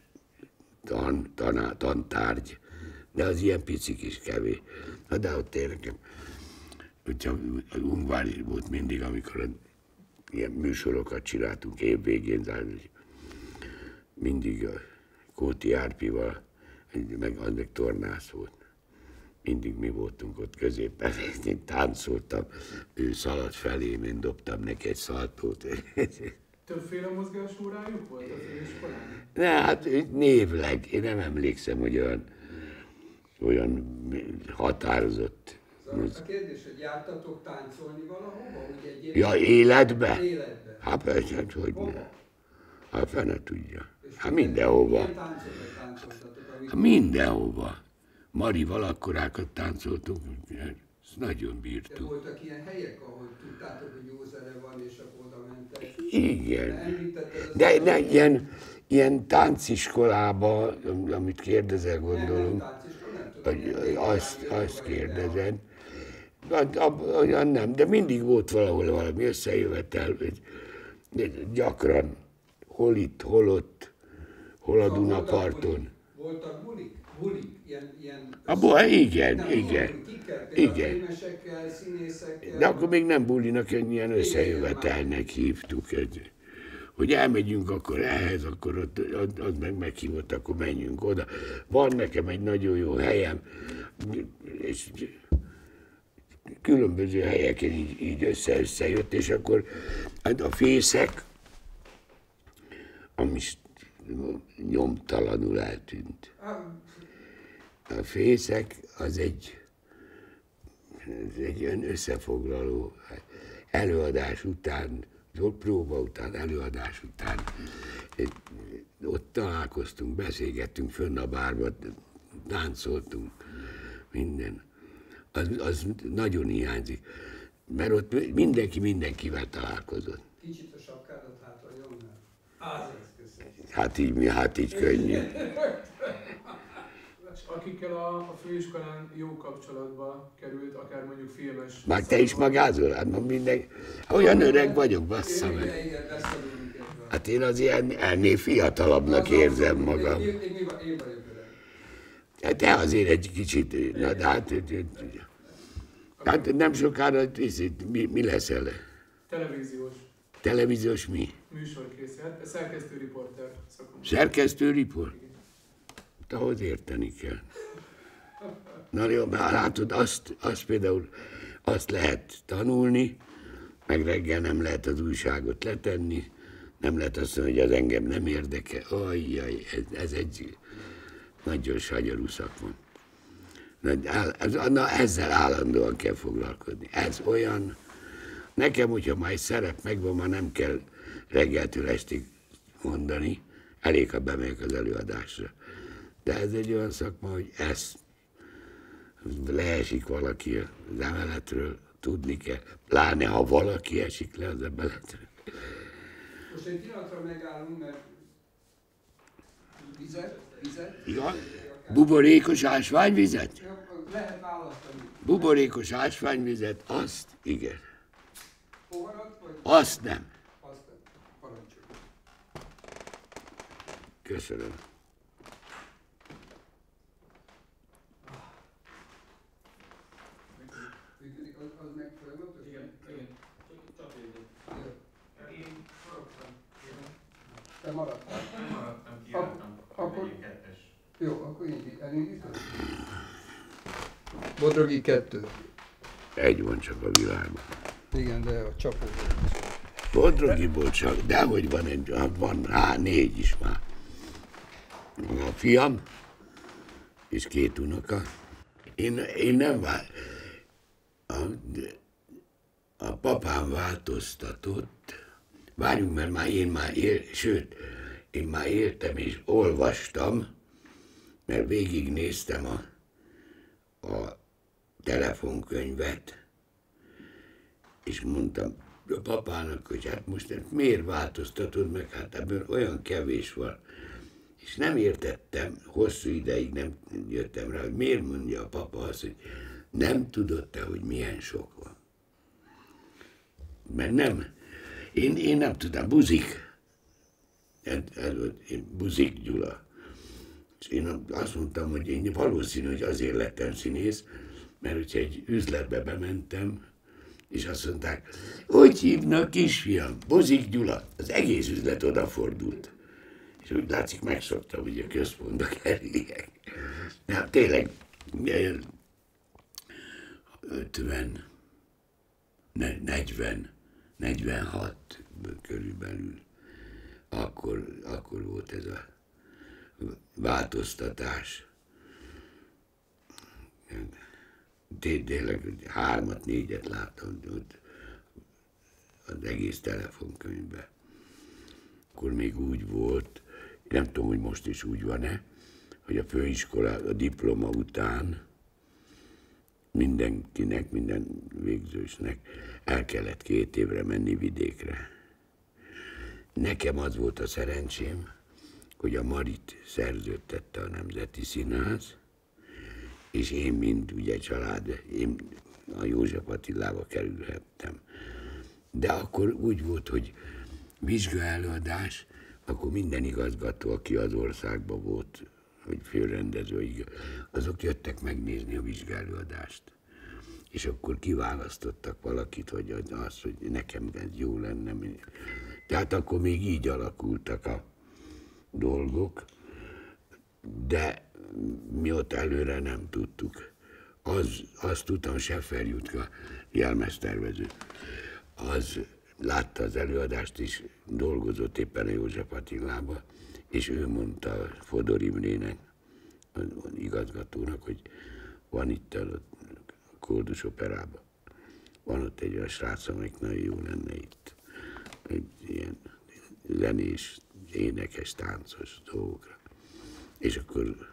tantárgy, de az ilyen picik is kevés. Na de ott én nekem, hogyha Ungvári volt mindig, amikor ilyen műsorokat csináltunk évvégén, mindig a Kóti Árpival, meg tornász volt. Mindig mi voltunk ott középen, én táncoltam, ő szaladt felém, én dobtam neki egy szaltót. Többféle mozgásórájuk volt az iskolán? Ne, hát névleg, én nem emlékszem, hogy olyan határozott. A kérdés, hogy jártatok táncolni valahova? Ja, életbe? Életbe. Hát persze, hogy ne. Hát fene tudja. Hát Milyen mindenhova. táncokat táncoltatok? Hát mindenhova. Marival akkorákat táncoltunk, ezt nagyon De bírtuk. voltak ilyen helyek, ahol tudtátok, hogy jó zene van, és akkor oda mentek? Igen. De ilyen tánciskolába, amit kérdezel, gondolom, azt kérdezed. Olyan nem, de mindig volt valahol valami összejövetel, gyakran, hol itt, hol ott, hol a Dunaparton. Voltak bulik? Ilyen Igen. Igen. filmesekkel, színészekkel. De akkor még nem bulinak, ilyen összejövetelnek hívtuk. Hogy elmegyünk akkor ehhez, akkor ott, az meghívott, akkor menjünk oda. Van nekem egy nagyon jó helyem, és különböző helyeken így összejött, és akkor a fészek, ami nyomtalanul eltűnt. A fészek az egy olyan összefoglaló előadás után, próba után, előadás után. Ott találkoztunk, beszélgettünk fönn a bárban, táncoltunk, minden. Az nagyon hiányzik, mert ott mindenkivel találkozott. Kicsit a sapkádat hátra nyomnál. Az köszönjük. Hát így könnyű. akikkel a főiskolán jó kapcsolatba került, akár mondjuk filmes... Már te is magázol? Hát ma minden... Olyan öreg vagyok, bassza meg. Igen, beszélünk ebben. Hát én az ennél fiatalabbnak érzem magam. Én vagyok öreg. Hát te azért egy kicsit, na de hát nem sokára, mi leszel? Televíziós Televíziós mi? műsorkészített, szerkesztő riporter szakom. Szerkesztő riport? Ahhoz érteni kell. Na jó, már látod, azt például azt lehet tanulni, meg reggel nem lehet az újságot letenni, nem lehet azt mondani, hogy az engem nem érdekel. Ajjaj, ez egy nagyon sagyarú szakma. Na, ezzel állandóan kell foglalkozni. Ez olyan, nekem, hogyha már egy szerep megvan, már nem kell reggeltől estig mondani, elég, ha bemegyek az előadásra. De ez egy olyan szakma, hogy ezt leesik valaki az emeletről, tudni kell, pláne ha valaki esik le az emeletről. Most egy pillanatra megállunk, mert vizet? Igen? Buborékos ásványvizet? Lehet választani. Buborékos ásványvizet, azt igen. Poharat vagy? Azt nem. Azt nem. Parancsolj. Köszönöm. Működik, az meg folyamatos? Igen. Csak én maradtam. Te maradtál? Nem maradtam, kiálltam. Akkor- Megyünk kettes. Jó, akkor elindítom. Bodrogi 2. Egy van csak a világban. Igen, de a csapó. Bodrogiból csak, dehogy van egy, van 4 is már. A fiam, és 2 unoka. Én nem a papám változtatott. Várjunk, mert én már éltem és olvastam, mert végignéztem a telefonkönyvet, és mondtam a papának, hogy hát most miért változtatod meg, hát ebből olyan kevés van. És nem értettem, hosszú ideig nem jöttem rá, hogy miért mondja a papa azt, hogy nem tudod te, hogy milyen sok van. Mert nem, én nem tudtam, Buzik. Buzik Gyula. És én azt mondtam, hogy én valószínű, hogy azért lettem színész, mert hogyha egy üzletbe bementem, és azt mondták, hogy hívnak kisfiam, Bozik Gyula, az egész üzlet odafordult. És úgy látszik, megszoktam, hogy a központba kerüljek. Na, tényleg, 50, 40, 46 körülbelül. Akkor volt ez a változtatás. Tényleg 3-4 láttam ott az egész telefonkönyvben. Akkor még úgy volt, nem tudom, hogy most is úgy van-e, hogy a főiskola, a diploma után mindenkinek, minden végzősnek el kellett 2 évre menni vidékre. Nekem az volt a szerencsém, hogy a Marit szerződtette a Nemzeti Színház, és én, mint ugye család, én a József Attilába kerülhettem. De akkor úgy volt, hogy vizsgaelőadás, akkor minden igazgató, aki az országban volt, hogy főrendező, azok jöttek megnézni a vizsgaelőadást. És akkor kiválasztottak valakit, hogy az, hogy nekem ez jó lenne. Tehát akkor még így alakultak a dolgok, de mi ott előre nem tudtuk. Azt tudtam, Seffer Jutka, jelmeztervező, az látta az előadást is, dolgozott éppen a József Attilába, és ő mondta Fodor Imrének, az igazgatónak, hogy van itt a Koldus Operában, van ott egy olyan srác, amelyik nagyon jó lenne itt, egy ilyen zenés, énekes, táncos dolgokra. És akkor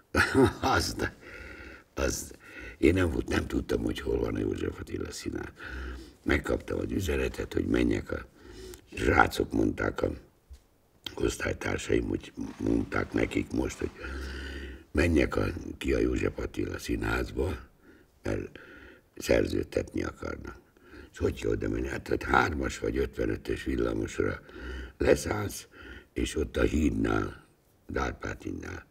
én nem tudtam, hogy hol van a József Attila Színház. Megkaptam az üzenetet, hogy menjek, a srácok mondták, a osztálytársaim, hogy mondták nekik most, hogy menjek ki a József Attila Színházba, mert szerződtetni akarnak. És hogy kell oda menni? Hát 3-as vagy 55-ös villamosra leszállsz, és ott a hídnál, Árpád hídnál,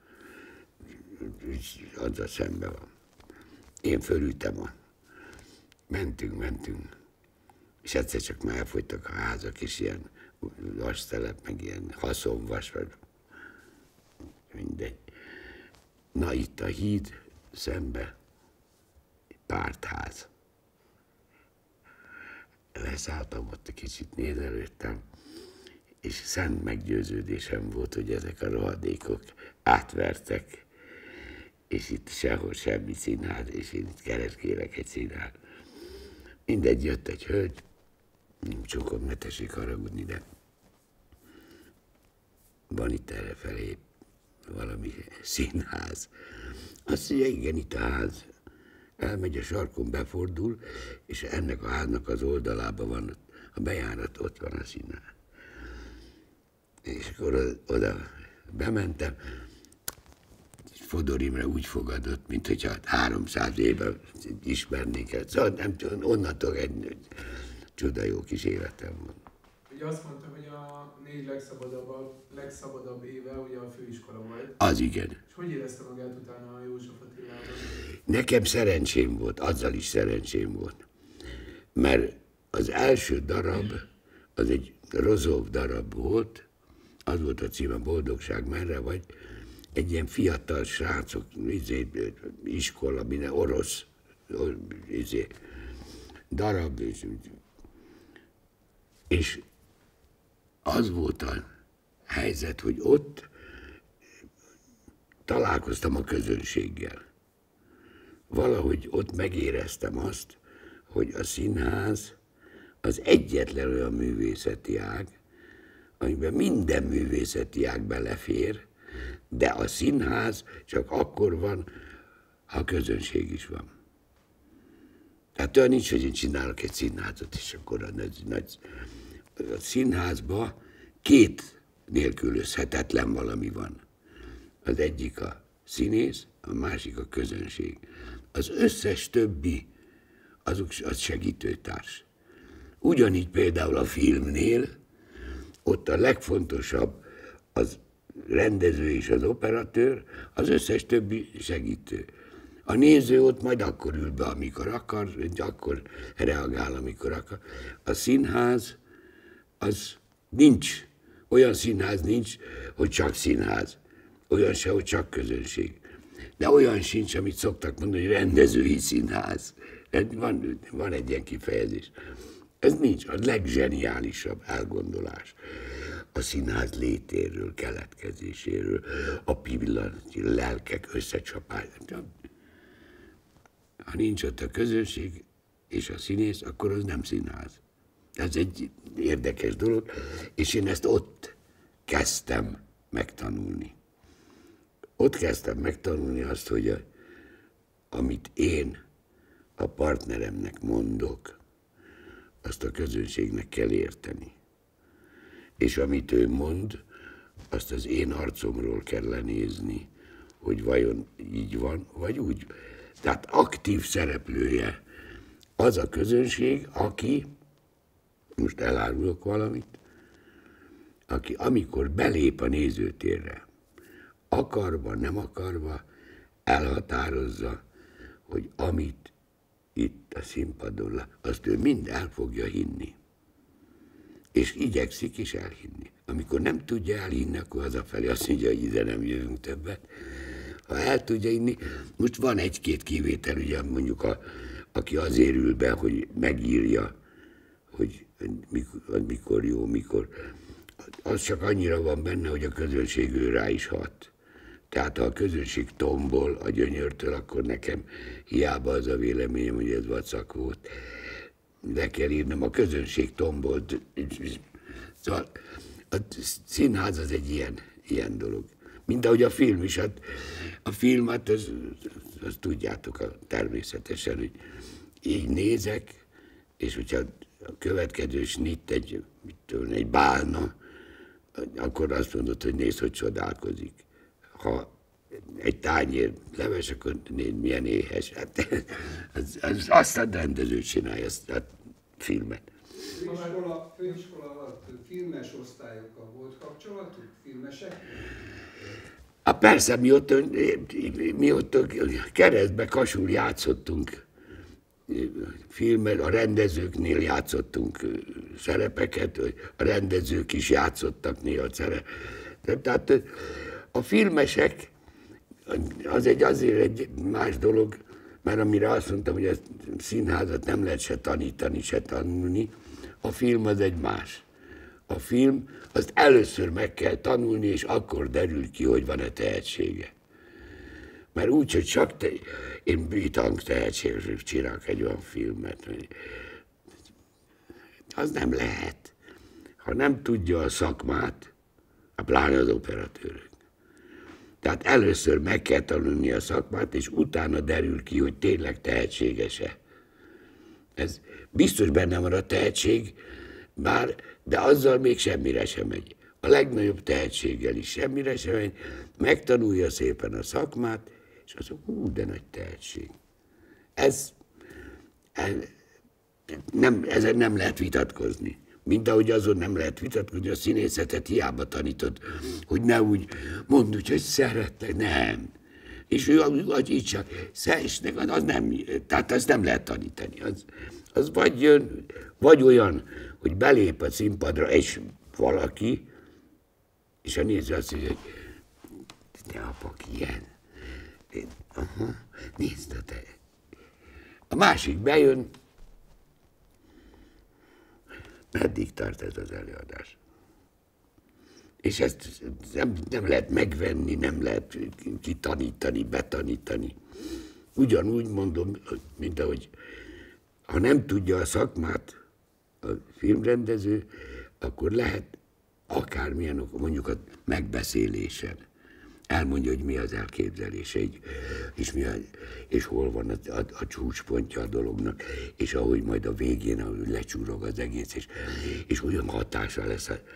azzal szembe van. Én fölültem, mentünk, és egyszer csak már elfogytak a házak, és ilyen vastelep, meg ilyen haszonvas, vagy mindegy. Na itt a híd, szembe, pártház. Leszálltam ott, kicsit nézelődtem, és szent meggyőződésem volt, hogy ezek a rohadékok átvertek, és itt sehol semmi színház, és én itt kereskélek egy színház. Mindegy, jött egy hölgy, nem csokom, ne tessék haragudni, de van itt errefelé valami színház. Azt mondja, igen, itt a ház. Elmegy a sarkon, befordul, és ennek a háznak az oldalában van a bejárat, ott van a színház. És akkor oda bementem, és Fodor Imre úgy fogadott, mint hogyha 300 éve ismernék el. Szóval nem tudom, onnantól egy csuda jó kis életem van. Ugye azt mondtam, hogy a 4 legszabadabb éve ugye a főiskola volt. Az igen. És hogy érezte magát utána a József Attilában? Nekem szerencsém volt, azzal is szerencsém volt. Mert az első darab, az egy Rozsov darab volt, az volt a címe, Boldogság merre vagy, egy ilyen fiatal srácok, iskola, minden orosz darab, és az volt a helyzet, hogy ott találkoztam a közönséggel. Valahogy ott megéreztem azt, hogy a színház az egyetlen olyan művészeti ág, amiben minden művészeti ág belefér, de a színház csak akkor van, ha a közönség is van. Tehát olyan nincs, hogy én csinálok egy színházat, és akkor a színházban 2 nélkülözhetetlen valami van. Az egyik a színész, a másik a közönség. Az összes többi, az segítőtárs. Ugyanígy például a filmnél, ott a legfontosabb az rendező és az operatőr, az összes többi segítő. A néző ott majd akkor ül be, amikor akar, akkor reagál, amikor akar. A színház, az nincs. Olyan színház nincs, hogy csak színház. Olyan se, hogy csak közönség. De olyan sincs, amit szoktak mondani, hogy rendezői színház. Van egy ilyen kifejezés. Ez nincs. A legzseniálisabb elgondolás. A színház létéről, keletkezéséről, a pillanati lelkek összecsapásáról. Ha nincs ott a közönség és a színész, akkor az nem színház. Ez egy érdekes dolog, és én ezt ott kezdtem megtanulni. Ott kezdtem megtanulni azt, hogy amit én a partneremnek mondok, azt a közönségnek kell érteni. És amit ő mond, azt az én arcomról kell lenézni, hogy vajon így van, vagy úgy. Tehát aktív szereplője az a közönség, aki, most elárulok valamit, aki amikor belép a nézőtérre, akarva, nem akarva, elhatározza, hogy amit itt a színpadon, azt ő mind el fogja hinni. És igyekszik is elhinni. Amikor nem tudja elhinni, akkor hazafelé azt mondja, hogy ide nem jövünk többet. Ha el tudja hinni, most van 1-2 kivétel, ugye mondjuk aki azért ül be, hogy megírja, hogy mikor jó, mikor. Az csak annyira van benne, hogy a közönség ő rá is hat. Tehát ha a közönség tombol a gyönyörtől, akkor nekem hiába az a véleményem, hogy ez vacak volt. Le kell írnom, a közönség tombolt. Szóval a színház az egy ilyen dolog. Mint ahogy a film is. Hát a filmet, azt tudjátok természetesen, hogy így nézek, és hogyha a következő snitt egy bálna, akkor azt mondod, hogy nézd, hogy csodálkozik. Ha egy tányér leves, akkor milyen éhes. Hát, azt a rendező csinálja, azt a filmet. Főiskola alatt filmes osztályokkal volt kapcsolatuk? Filmesek? Persze, mi ott keresztbe Kasul játszottunk filmet, a rendezőknél játszottunk szerepeket, a rendezők is játszottak néha szerepet. Tehát a filmesek azért egy más dolog, mert amire azt mondtam, hogy a színházat nem lehet se tanítani, se tanulni, a film az egy más. A film, azt először meg kell tanulni, és akkor derül ki, hogy van-e tehetsége. Mert úgy, hogy csak én bűtang tehetségesről csinálok egy olyan filmet, az nem lehet. Ha nem tudja a szakmát, pláne az operatőrök. Tehát először meg kell tanulni a szakmát, és utána derül ki, hogy tényleg tehetséges-e. Ez biztos benne van a tehetség, de azzal még semmire sem megy. A legnagyobb tehetséggel is semmire sem megy, megtanulja szépen a szakmát, és az de nagy tehetség. Ezen nem lehet vitatkozni. Mint ahogy azon nem lehet vitatkozni, a színészetet hiába tanítod, hogy ne úgy mondd úgy, hogy szeretlek, nem. És ő így csak, az nem, tehát ezt nem lehet tanítani. Az vagy jön, vagy olyan, hogy belép a színpadra, és valaki, és a néző azt mondja, hogy te apak ilyen. Aha, nézd a te. A másik bejön, meddig tart ez az előadás. És ezt nem lehet megvenni, nem lehet kitanítani, betanítani. Ugyanúgy mondom, mint ahogy ha nem tudja a szakmát a filmrendező, akkor lehet akármilyen, mondjuk a megbeszélésen. Elmondja, hogy mi az elképzelése, és hol van a csúcspontja a dolognak, és ahogy majd a végén, ahogy lecsúrog az egész, és olyan hatása lesz a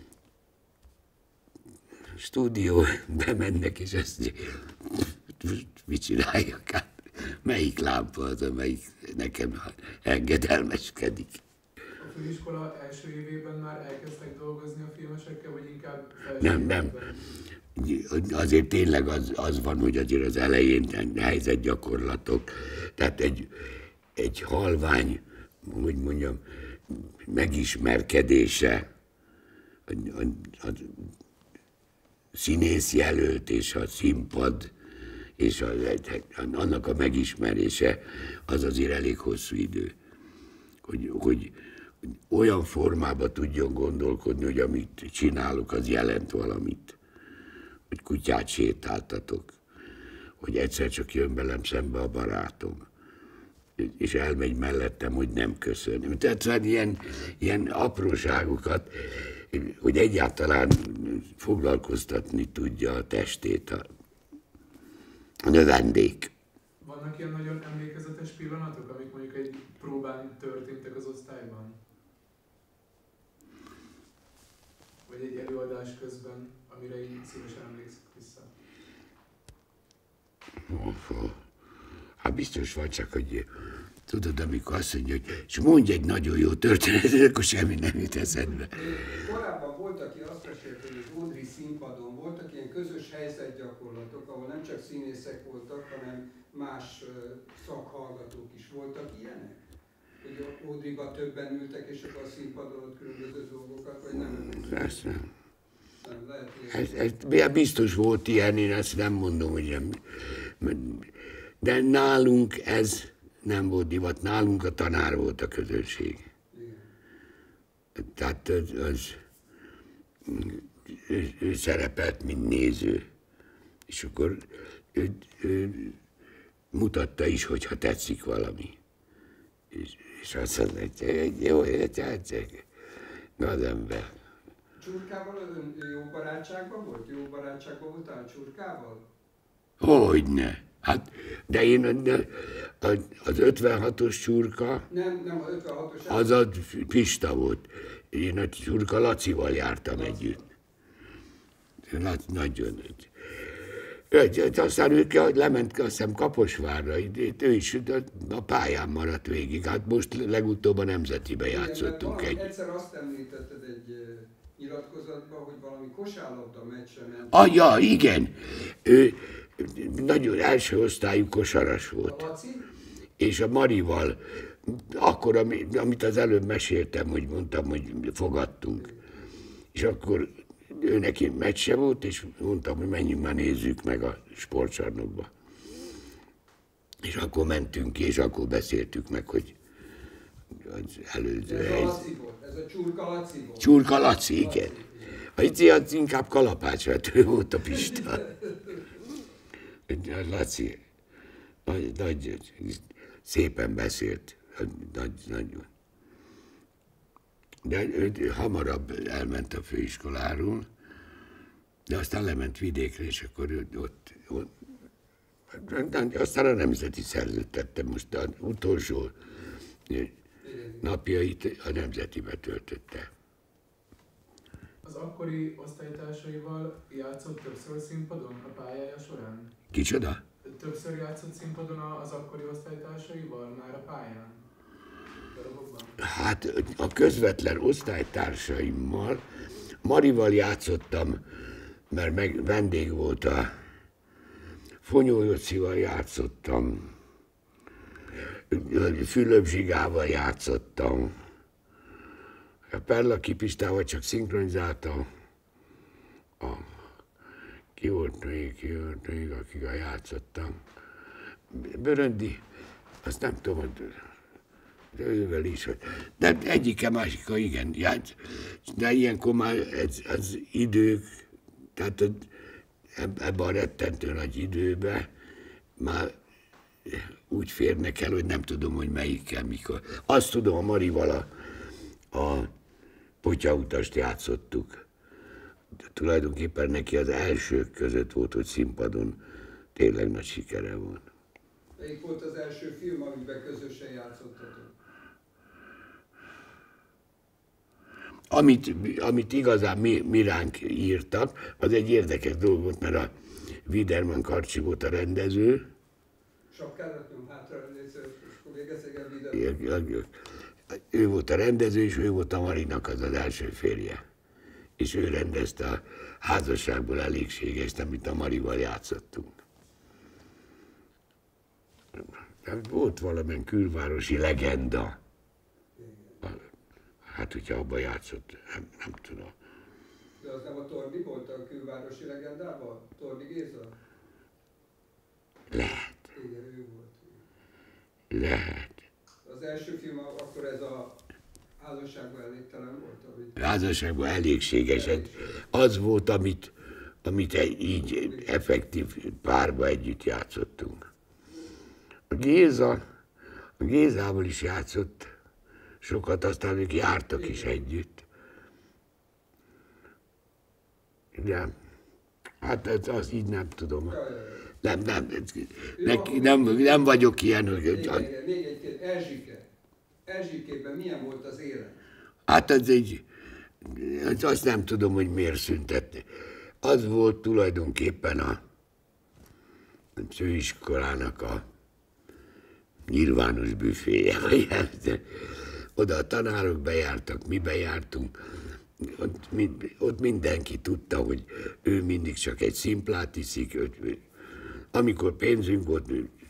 stúdió, bemennek, és ezt mit csináljak? Melyik lámpa az, amelyik nekem engedelmeskedik? A főiskola első évében már elkezdtek dolgozni a filmesekkel, vagy inkább Nem. Azért tényleg az van, hogy azért az elején helyzetgyakorlatok, tehát egy halvány, hogy mondjam, megismerkedése, a színészjelölt és a színpad, és annak a megismerése, az azért elég hosszú idő. Hogy olyan formában tudjon gondolkodni, hogy amit csinálok, az jelent valamit. Hogy kutyát sétáltatok, hogy egyszer csak jön velem szembe a barátom, és elmegy mellettem, hogy nem köszönöm. Tehát ilyen apróságokat, hogy egyáltalán foglalkoztatni tudja a testét a növendék. Vannak ilyen nagyon emlékezetes pillanatok, amik mondjuk egy próbán történtek az osztályban? Vagy egy előadás közben, amire így szívesen emlékszik vissza? Hát biztos van, csak hogy tudod, amikor azt mondja, hogy és mondj egy nagyon jó történetet, akkor semmi nem jut eszedbe. Korábban volt, aki azt mesélte, hogy az Audrey színpadon voltak ilyen közös helyzetgyakorlatok, ahol nem csak színészek voltak, hanem más szakhallgatók is voltak ilyenek? Hogy Audreyba többen ültek, és akkor a színpadon ott különböző dolgokat, vagy nem? Ezt nem. Nem, lehet, biztos volt ilyen, én ezt nem mondom, hogy nem. De nálunk ez nem volt divat, nálunk a tanár volt a közönség. Igen. Tehát ő szerepelt, mint néző. És akkor ő mutatta is, hogyha tetszik valami. És azt mondta, hogy jó, tetszik. Na az ember. Csurkával jó barátságban volt? Jó barátságban voltál Csurkával? Hogyne. Hát, de én az 56-os Csurka, Nem, az 56-os. az a Pista volt. Én a Csurka Lacival jártam együtt. Nagyon. Aztán ő lement, azt hiszem, Kaposvárra, ő is a pályán maradt végig. Hát most legutóbb a Nemzetibe játszottunk egy. Egyszer azt említetted egy nyilatkozatban, hogy valami kosárlabda meccsen ment. Ja, igen. Ő nagyon első osztályú kosaras volt. A Laci? És a Marival, akkor, amit az előbb meséltem, hogy mondtam, hogy fogadtunk. És akkor ő neki meccse volt, és mondtam, hogy menjünk már nézzük meg a sportcsarnokba. És akkor mentünk ki, és akkor beszéltük meg, hogy az előző Ez a Laci volt, ez a Csurka Laci volt. Csurka Laci, igen. Az inkább kalapácsvető volt a Pista. A Laci nagy, szépen beszélt, nagyon. De ő hamarabb elment a főiskoláról, de aztán lement vidékre, és akkor ő ott aztán a Nemzeti szerződtette, most az utolsó napjait a Nemzetibe töltötte. Az akkori osztálytársaival játszott többször színpadon a pályája során? Kicsoda? Többször játszott színpadon az akkori osztálytársaival már a pályán? Darabokban? Hát a közvetlen osztálytársaimmal, Marival játszottam, mert vendég volt a Fonyó Jocival játszottam, Fülöp Zsigával játszottam, a Perla Kipistával csak szinkronizáltam, ki volt még, akikkel játszottam. Böröndi, azt nem tudom, hogy ővel is, de egyike másika, igen, de ilyenkor már az idők, tehát ebben a rettentő nagy időben már úgy férnek el, hogy nem tudom, hogy melyikkel, mikor. Azt tudom, a Marival a Potyautast játszottuk. De tulajdonképpen neki az elsők között volt, hogy színpadon tényleg nagy sikere volt. Melyik volt az első film, amiben közösen játszottatok? Amit igazán mi ránk írtak, az egy érdekes dolog volt, mert a Widerman Karcsi volt a rendező. Sapkádat nyom hátra, és akkor végeztek el Widerman. Ő volt a rendező, és ő volt a Marinak az első férje. És ő rendezte a Házasságból elégséges, amit a Marival játszottunk. Volt valamilyen külvárosi legenda. Hát, hogyha abban játszott, nem tudom. De az nem a Tordi volt a külvárosi legendában? Tordi Géza? Lehet. Igen, ő volt. Lehet. Az első film akkor ez a Házasságban elégtelen volt? Házasságban elégséges. Az volt, amit így effektív párba együtt játszottunk. A Gézával is játszott sokat, aztán ők jártak is együtt. De hát az így nem tudom. Nem vagyok ilyen, hogy... Még egy kérdés, Erzsike. Erzsikében milyen volt az élet? Hát azt nem tudom, hogy miért szüntetni. Az volt tulajdonképpen a főiskolának a nyilvános büféje. Oda a tanárok bejártak, mi bejártunk. Ott mindenki tudta, hogy ő mindig csak egy szimplát iszik. Amikor pénzünk volt,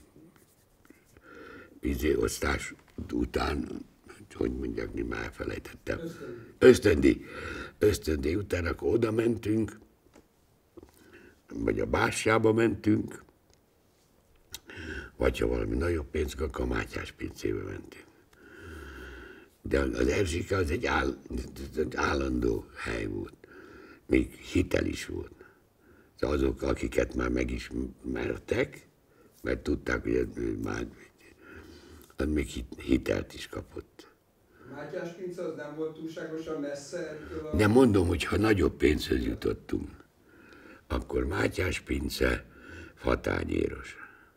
osztás után, hogy mondjak, már elfelejtettem. Ösztöndíj után, akkor oda mentünk, vagy a Bársába mentünk, vagy ha valami nagyobb pénz, akkor a Mátyás pincébe mentünk. De az Erzsike az egy állandó hely volt. Még hitel is volt. Szóval azok, akiket már megismertek, mert tudták, hogy már az még hitelt is kapott. A Mátyás pince az nem volt túlságosan messze ettől a... De mondom, hogy ha nagyobb pénzhez jutottunk, akkor Mátyás pince, Fatányéros.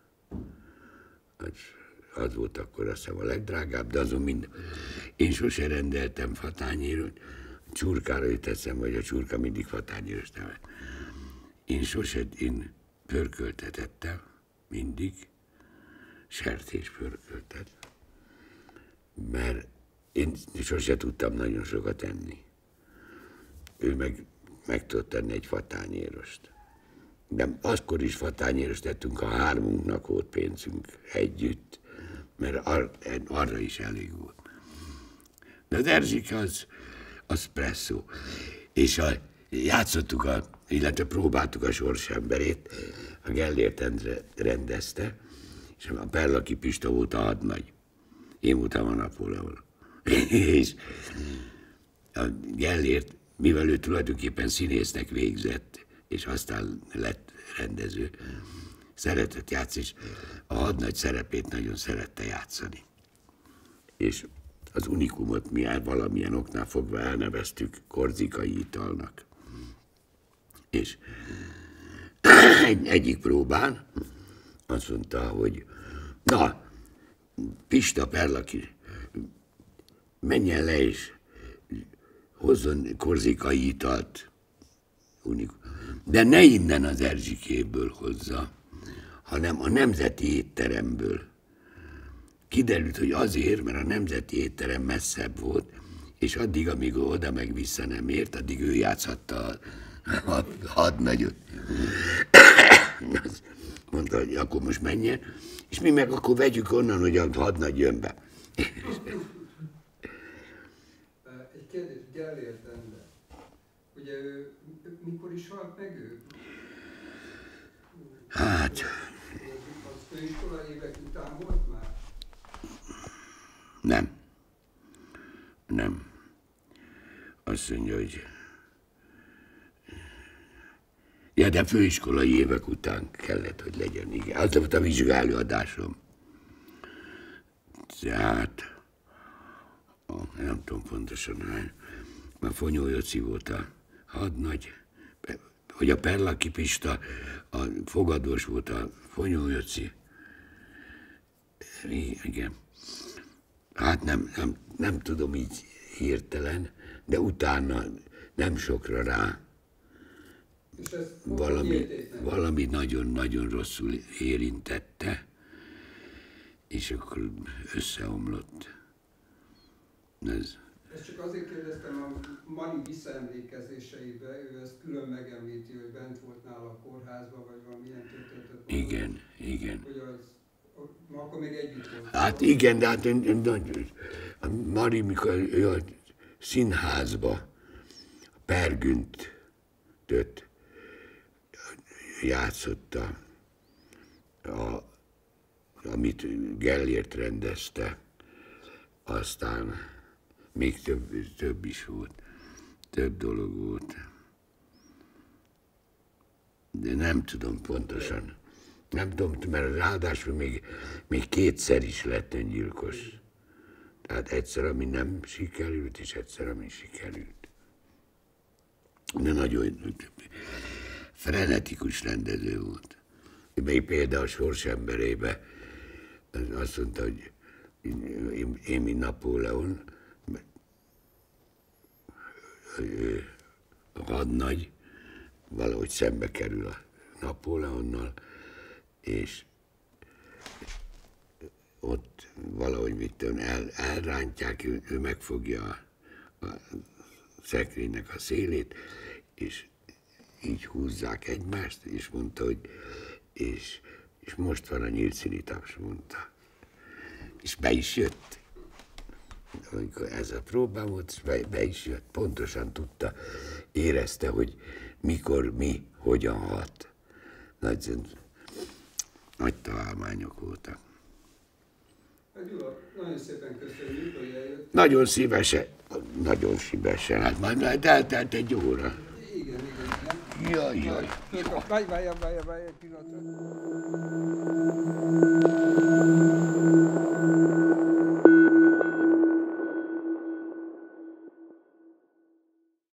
Az volt akkor azt hiszem a legdrágább, de azon mind. Én sose rendeltem Fatányéros, Csurkára jut eszembe, hogy a Csurka mindig Fatányéros nevet. Én pörköltet ettem, mindig, sertéspörköltet, mert én sose tudtam nagyon sokat enni. Ő meg tudott tenni egy fatányérost. De akkor is fatányérost tettünk, ha hármunknak volt pénzünk együtt, mert arra is elég volt. De az Erzsike az presszó. És játszottuk, illetve próbáltuk a Sorsemberét, a Gellért Endre rendezte, és a Perlaki Pista volt a hadnagy. Én voltam a Napóleon. És a Gellért, mivel ő tulajdonképpen színésznek végzett, és aztán lett rendező, szeretett játszani, és a hadnagy szerepét nagyon szerette játszani. És az unikumot mi valamilyen oknál fogva elneveztük korzikai italnak. És egyik próbán azt mondta, hogy na, Pista Perlaki, menjen le és hozzon korzikai italt, de ne innen az Erzsikéből hozza, hanem a Nemzeti Étteremből. Kiderült, hogy azért, mert a Nemzeti Étterem messzebb volt, és addig, amíg oda meg vissza nem ért, addig ő játszhatta a hadnagyot. Mondta, hogy akkor most menjen, és mi meg akkor vegyük onnan, hogy a hadnagy jön be. Egy kérdés, Gellért Endre. Ugye ő, mikor is halt meg ő? Hát... Az főiskola évek után volt már? Nem. Azt mondja, hogy... Ja, de főiskolai évek után kellett, hogy legyen, igen. Az volt a vizsgálóadásom. Tehát... nem tudom pontosan hány. Már Fonyó Jöci volt a hadnagy, hogy a Perlaki Pista, a fogadós volt a Fonyó Jöci. Igen. Hát nem tudom így hirtelen, de utána nem sokra rá valami nagyon-nagyon rosszul érintette, és akkor összeomlott. Ezt csak azért kérdeztem, a Mari visszaemlékezéseiben, ő ezt külön megemlíti, hogy bent volt nála a kórházban, vagy valamilyen történetet. Igen. Hogy akkor még együtt volt. Hát igen, de hát a Mari, mikor ő a színházba a Pergüntöt játszotta, amit Gellért rendezte, aztán még több is volt, több dolog volt. De nem tudom pontosan. Nem tudom, mert ráadásul még kétszer is lett öngyilkos. Tehát egyszer, ami nem sikerült, és egyszer, ami sikerült. De nagyon frenetikus rendező volt. Még például a Sorsemberébe azt mondta, hogy én, mint Napóleon, a hadnagy valahogy szembe kerül a Napóleonnal, és ott valahogy mit tudom, elrántják, ő megfogja a szekrénynek a szélét, és így húzzák egymást, és mondta, hogy és most van a nyílt színi taps, mondta. És be is jött. Amikor ez a próbám volt, be is jött. Pontosan tudta, érezte, hogy mikor, mi, hogyan hat. Nagy találmányok voltak. Gyula, nagyon szépen köszönjük, hogy eljött. Nagyon szívesen. Hát majd eltelt egy óra. Igen. Jaj. Várj egy pillanatra.